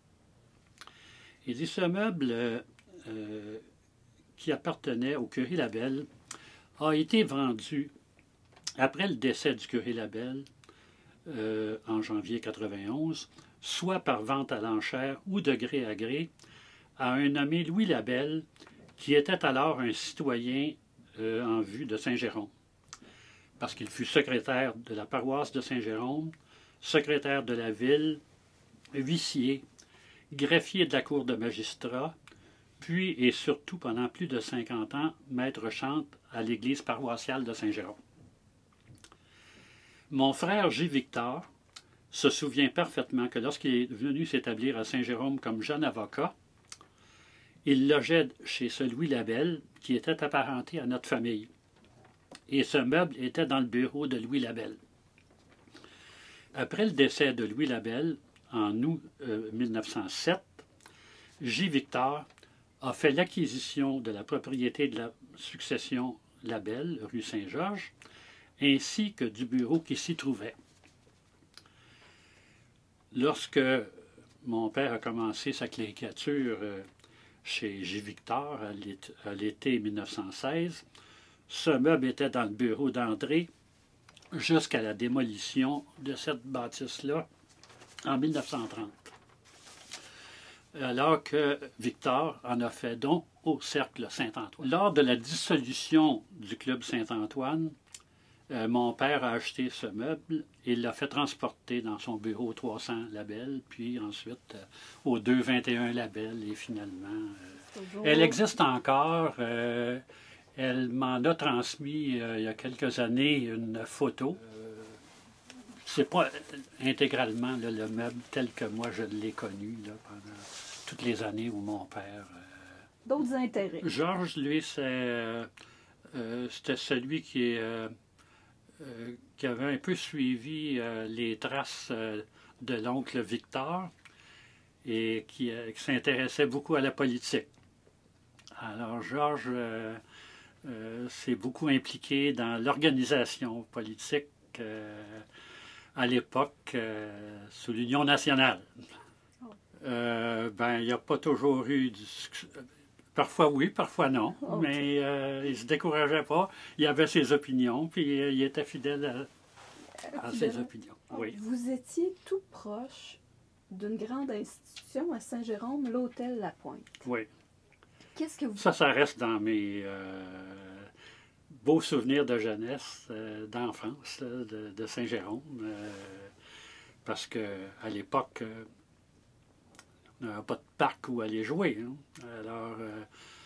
Il dit, ce meuble euh, euh, qui appartenait au curé Labelle a été vendu après le décès du curé Labelle euh, en janvier quatre-vingt-onze, soit par vente à l'enchère ou de gré à gré, à un nommé Louis Labelle, qui était alors un citoyen euh, en vue de Saint-Jérôme, parce qu'il fut secrétaire de la paroisse de Saint-Jérôme, secrétaire de la ville, huissier, greffier de la cour de magistrat, puis et surtout pendant plus de cinquante ans, maître chante à l'église paroissiale de Saint-Jérôme. Mon frère J. Victor se souvient parfaitement que lorsqu'il est venu s'établir à Saint-Jérôme comme jeune avocat, il logeait chez ce Louis Labelle, qui était apparenté à notre famille. Et ce meuble était dans le bureau de Louis Labelle. Après le décès de Louis Labelle, en août euh, mille neuf cent sept, J. Victor a fait l'acquisition de la propriété de la succession Labelle, rue Saint-Georges, ainsi que du bureau qui s'y trouvait. Lorsque mon père a commencé sa cléricature euh, chez J. Victor à l'été mille neuf cent seize, ce meuble était dans le bureau d'André jusqu'à la démolition de cette bâtisse-là en mille neuf cent trente. Alors que Victor en a fait don au Cercle Saint-Antoine. Lors de la dissolution du Club Saint-Antoine, euh, mon père a acheté ce meuble et l'a fait transporter dans son bureau trois cents Labelle, puis ensuite euh, au deux vingt et un Labelle, et finalement... Euh, elle existe encore. Euh, elle m'en a transmis euh, il y a quelques années une photo. Euh, C'est pas intégralement là, le meuble tel que moi je l'ai connu là, pendant toutes les années où mon père... Euh, D'autres intérêts. Georges, lui, c'est, euh, euh, c'était celui qui, euh, euh, qui avait un peu suivi euh, les traces euh, de l'oncle Victor et qui, euh, qui s'intéressait beaucoup à la politique. Alors, Georges euh, euh, s'est beaucoup impliqué dans l'organisation politique euh, à l'époque euh, sous l'Union nationale. Euh, ben, il n'y a pas toujours eu du succès. Parfois oui, parfois non, okay. Mais euh, il ne se décourageait pas. Il avait ses opinions, puis euh, il était fidèle à, à fidèle. ses opinions. Oh, oui. Vous étiez tout proche d'une grande institution à Saint-Jérôme, l'Hôtel Lapointe. Oui. Qu'est-ce que vous... Ça, ça reste dans mes euh, beaux souvenirs de jeunesse, euh, d'enfance, de, de Saint-Jérôme, euh, parce qu'à l'époque... Euh, on n'avait pas de parc où aller jouer. Hein. Alors, euh,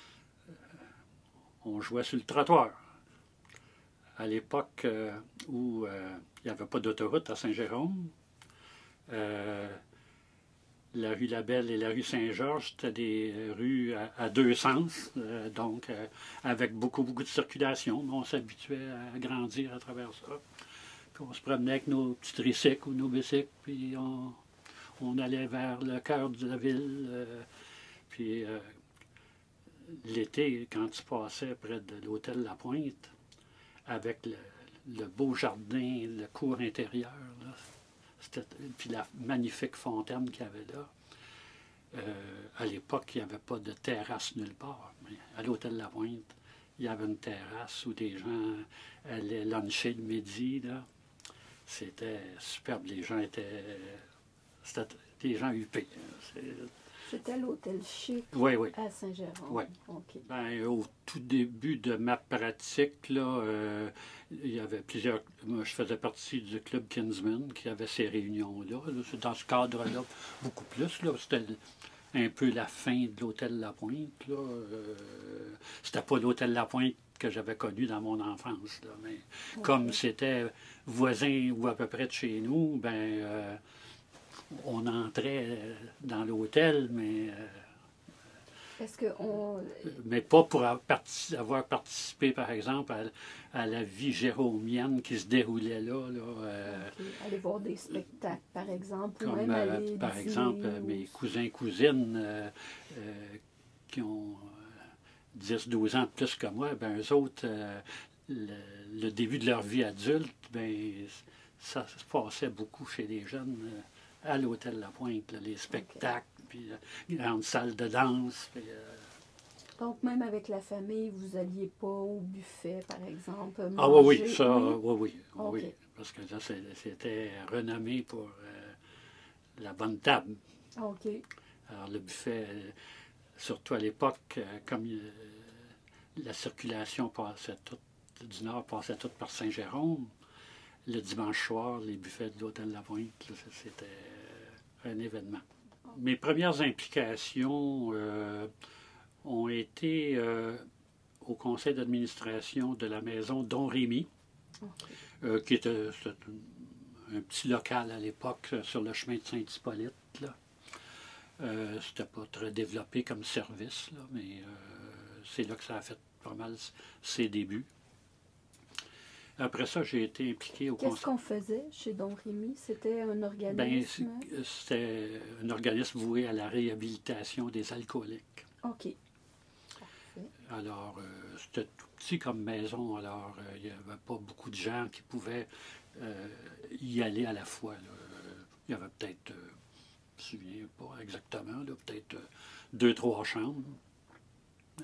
on jouait sur le trottoir. À l'époque euh, où euh, il n'y avait pas d'autoroute à Saint-Jérôme, euh, la rue Labelle et la rue Saint-Georges, c'était des rues à, à deux sens, euh, donc euh, avec beaucoup, beaucoup de circulation. On s'habituait à grandir à travers ça. Puis on se promenait avec nos petits tricycles ou nos bicycles, puis on... On allait vers le cœur de la ville, euh, puis euh, l'été, quand tu passais près de l'hôtel Lapointe, avec le, le beau jardin, le cours intérieur, là, puis la magnifique fontaine qu'il y avait là, euh, à l'époque, il n'y avait pas de terrasse nulle part, mais à l'hôtel Lapointe, il y avait une terrasse où des gens allaient luncher le midi, là. C'était superbe, les gens étaient... C'était des gens huppés. C'était l'hôtel chic oui, oui. à Saint-Jérôme. Oui. Okay. Ben, au tout début de ma pratique, là, euh, il y avait plusieurs... Moi, je faisais partie du club Kinsman qui avait ces réunions-là. Là, dans ce cadre-là, beaucoup plus. Là, c'était un peu la fin de l'hôtel Lapointe. Là. Euh, c'était pas l'hôtel Lapointe que j'avais connu dans mon enfance. Là, mais okay. Comme c'était voisin ou à peu près de chez nous, ben... Euh, on entrait dans l'hôtel, mais euh, Est-ce que on... Mais pas pour avoir participé, par exemple, à, à la vie jéromienne qui se déroulait là. là euh, okay. Aller voir des spectacles, par exemple, comme, ou même euh, aller par dîner, exemple, ou... mes cousins-cousines euh, euh, qui ont dix douze ans de plus que moi, ben eux autres, euh, le, le début de leur vie adulte, ben ça se passait beaucoup chez les jeunes euh, à l'Hôtel La Pointe, là, les spectacles, okay. Puis euh, grande salle de danse. Puis, euh, donc, même avec la famille, vous n'alliez pas au buffet, par exemple, manger? Ah oui, oui, ça, oui, oui, oui, okay. oui, parce que là, c'était renommé pour euh, la bonne table. OK. Alors, le buffet, surtout à l'époque, comme euh, la circulation passait toute, du Nord passait toute par Saint-Jérôme, le dimanche soir, les buffets de l'Hôtel La Pointe, c'était un événement. Mes premières implications euh, ont été euh, au conseil d'administration de la maison Don Rémy, okay. euh, qui était un, un petit local à l'époque sur le chemin de Saint-Hippolyte. Euh, C'était pas très développé comme service, là, mais euh, c'est là que ça a fait pas mal ses débuts. Après ça, j'ai été impliqué au conseil. Qu'est-ce qu'on faisait chez Don Rémy? C'était un organisme? Ben, c'était un organisme voué à la réhabilitation des alcooliques. OK. Parfait. Alors, euh, c'était tout petit comme maison, alors euh, il n'y avait pas beaucoup de gens qui pouvaient euh, y aller à la fois. Là. Il y avait peut-être, euh, je ne me souviens pas exactement, peut-être euh, deux, trois chambres. Euh,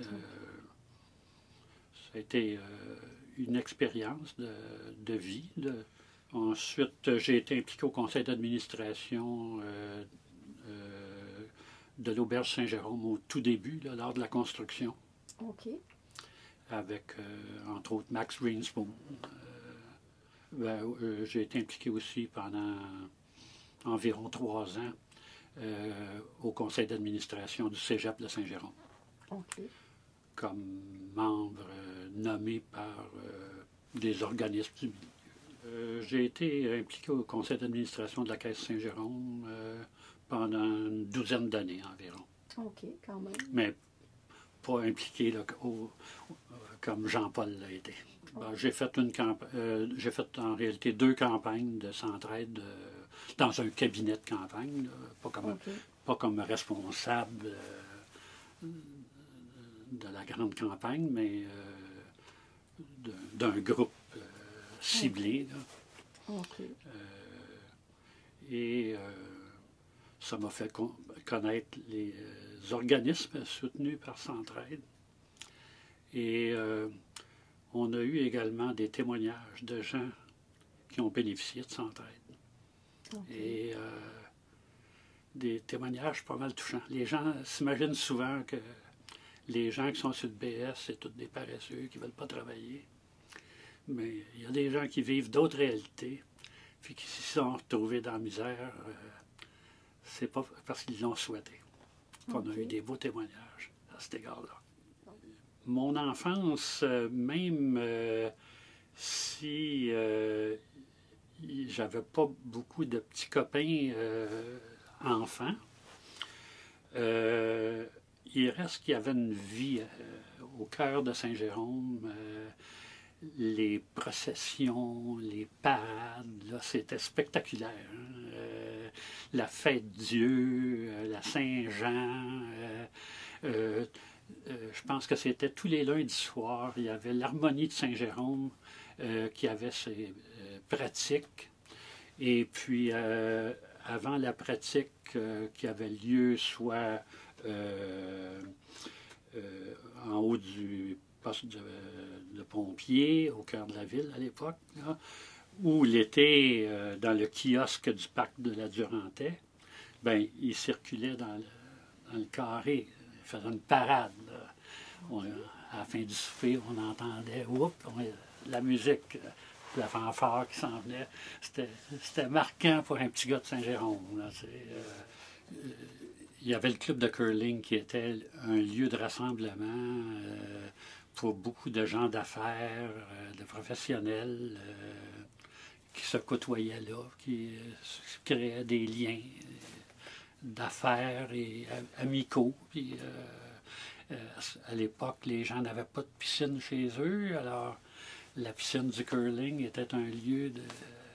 ça a été... Euh, une expérience de, de vie. De... Ensuite, j'ai été impliqué au conseil d'administration euh, euh, de l'Auberge Saint-Jérôme au tout début, là, lors de la construction. OK. Avec, euh, entre autres, Max Greenspoon. Euh, ben, euh, j'ai été impliqué aussi pendant environ trois ans euh, au conseil d'administration du Cégep de Saint-Jérôme. OK. Comme membre euh, nommé par euh, des organismes du milieu. Euh, j'ai été impliqué au conseil d'administration de la Caisse Saint-Jérôme euh, pendant une douzaine d'années environ. OK, quand même. Mais pas impliqué là, au, comme Jean-Paul l'a été. Okay. Ben, j'ai fait une camp- euh, j'ai fait en réalité deux campagnes de centraide euh, dans un cabinet de campagne, là, pas, comme, okay. pas comme responsable euh, de la grande campagne, mais euh, d'un groupe euh, ciblé. Là. Okay. Euh, et euh, ça m'a fait con connaître les euh, organismes soutenus par Centraide. Et euh, on a eu également des témoignages de gens qui ont bénéficié de Centraide. Okay. Et euh, des témoignages pas mal touchants. Les gens s'imaginent souvent que les gens qui sont sur le B S, c'est tous des paresseux qui ne veulent pas travailler. Mais il y a des gens qui vivent d'autres réalités, puis qui s'y sont retrouvés dans la misère. Euh, c'est pas parce qu'ils l'ont souhaité. On okay. a eu des beaux témoignages à cet égard-là. Mon enfance, euh, même euh, si euh, j'avais pas beaucoup de petits copains euh, enfants, euh, il reste qu'il y avait une vie euh, au cœur de Saint-Jérôme. Euh, les processions, les parades, c'était spectaculaire. Hein? Euh, la fête Dieu, euh, la Saint-Jean. Euh, euh, euh, je pense que c'était tous les lundis soirs. Il y avait l'harmonie de Saint-Jérôme euh, qui avait ses euh, pratiques. Et puis, euh, avant la pratique euh, qui avait lieu, soit Euh, euh, en haut du poste de, de pompiers, au cœur de la ville à l'époque, ou l'été euh, dans le kiosque du parc de la Durantaye, ben, il circulait dans le, dans le carré, il faisait une parade. On, à la fin du souper, on entendait oups, on, la musique, la fanfare qui s'en venait. C'était marquant pour un petit gars de Saint-Jérôme. Euh, Il y avait le club de curling qui était un lieu de rassemblement euh, pour beaucoup de gens d'affaires, euh, de professionnels euh, qui se côtoyaient là, qui euh, créaient des liens d'affaires et amicaux. Puis, euh, euh, à l'époque, les gens n'avaient pas de piscine chez eux, alors la piscine du curling était un lieu de,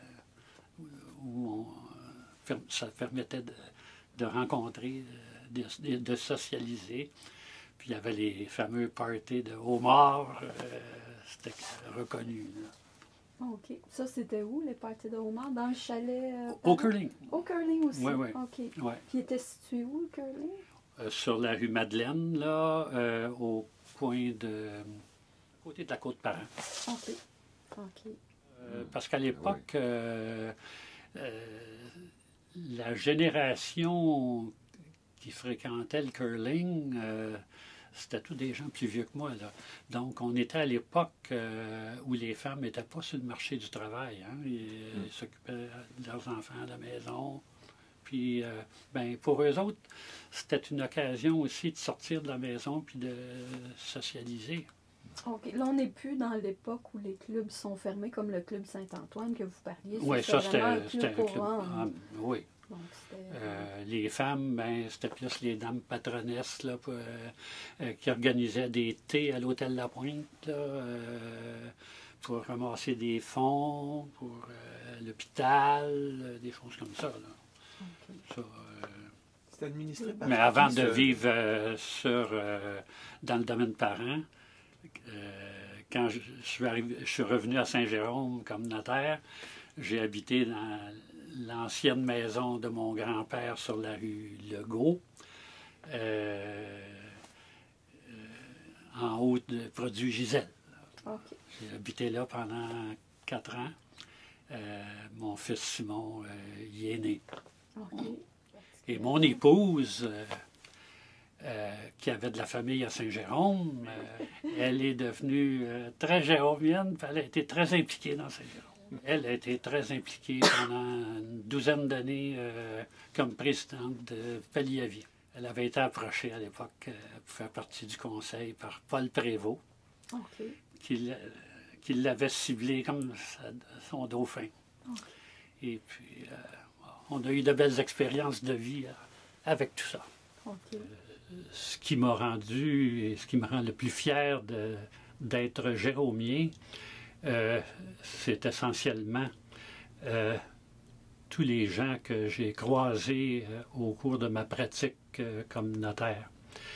où on, ça permettait de, de rencontrer, de, de, de socialiser. Puis il y avait les fameux parties de homards, euh, c'était reconnu. Là. OK. Ça, c'était où, les parties de homards? Dans le chalet? Euh, au curling. Au curling aussi? Oui, oui. OK. Ouais. Puis il était situé où, le curling? Euh, sur la rue Madeleine, là, euh, au coin de... à côté de la Côte-Parent. OK. OK. Euh, parce qu'à l'époque, euh, euh, la génération qui fréquentait le curling, euh, c'était tous des gens plus vieux que moi. Là. Donc, on était à l'époque euh, où les femmes n'étaient pas sur le marché du travail. Hein. Ils mm. s'occupaient de leurs enfants à la maison. Puis, euh, ben, pour eux autres, c'était une occasion aussi de sortir de la maison puis de socialiser. OK. Là, on n'est plus dans l'époque où les clubs sont fermés, comme le club Saint-Antoine que vous parliez. Oui, ça, c'était un club. Courant, ah, oui. Donc, euh, les femmes, ben, c'était plus les dames patronesses là, pour, euh, euh, qui organisaient des thés à l'Hôtel La Pointe là, euh, pour ramasser des fonds pour euh, l'hôpital, euh, des choses comme ça. Là. Okay. ça euh, C'est administré par mais avant de vivre euh, sur, euh, dans le domaine parent, euh, quand je, je, suis arrivé, je suis revenu à Saint-Jérôme comme notaire, j'ai habité dans l'ancienne maison de mon grand-père sur la rue Legault, euh, euh, en haut de produit Gisèle. Okay. J'ai habité là pendant quatre ans. Euh, mon fils Simon euh, y est né. Okay. Et mon épouse, euh, euh, qui avait de la famille à Saint-Jérôme, euh, elle est devenue euh, très jéromienne, elle a été très impliquée dans Saint-Jérôme. Elle a été très impliquée pendant une douzaine d'années euh, comme présidente de Paliavie. Elle avait été approchée à l'époque euh, pour faire partie du conseil par Paul Prévost, okay. qui, qui l'avait ciblé comme sa, son dauphin. Okay. Et puis, euh, on a eu de belles expériences de vie euh, avec tout ça. Okay. Euh, ce qui m'a rendu et ce qui me rend le plus fier de, d'être jérômien, Euh, c'est essentiellement euh, tous les gens que j'ai croisés euh, au cours de ma pratique euh, comme notaire.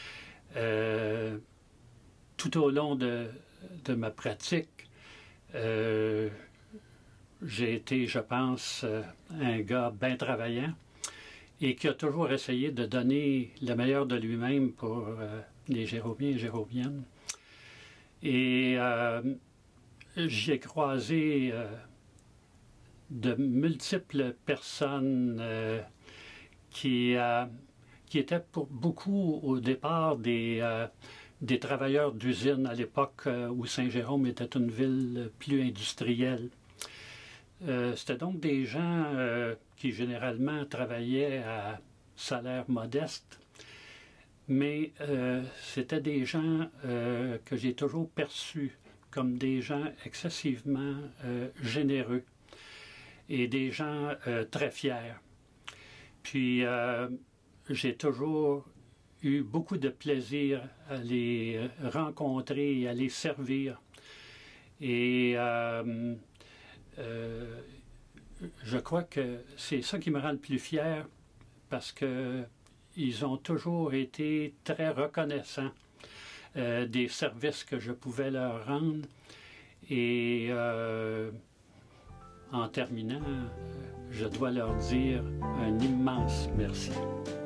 Euh, tout au long de, de ma pratique, euh, j'ai été, je pense, euh, un gars bien travaillant et qui a toujours essayé de donner le meilleur de lui-même pour euh, les Jéromiens et Jéromiennes. Et euh, j'ai croisé euh, de multiples personnes euh, qui, euh, qui étaient pour beaucoup au départ des, euh, des travailleurs d'usine à l'époque euh, où Saint-Jérôme était une ville plus industrielle. Euh, C'était donc des gens euh, qui généralement travaillaient à salaire modeste, mais euh, c'était des gens euh, que j'ai toujours perçus comme des gens excessivement euh, généreux et des gens euh, très fiers. Puis euh, j'ai toujours eu beaucoup de plaisir à les rencontrer et à les servir. Et euh, euh, je crois que c'est ça qui me rend le plus fier parce qu'ils ont toujours été très reconnaissants Euh, des services que je pouvais leur rendre. Et euh, en terminant, je dois leur dire un immense merci.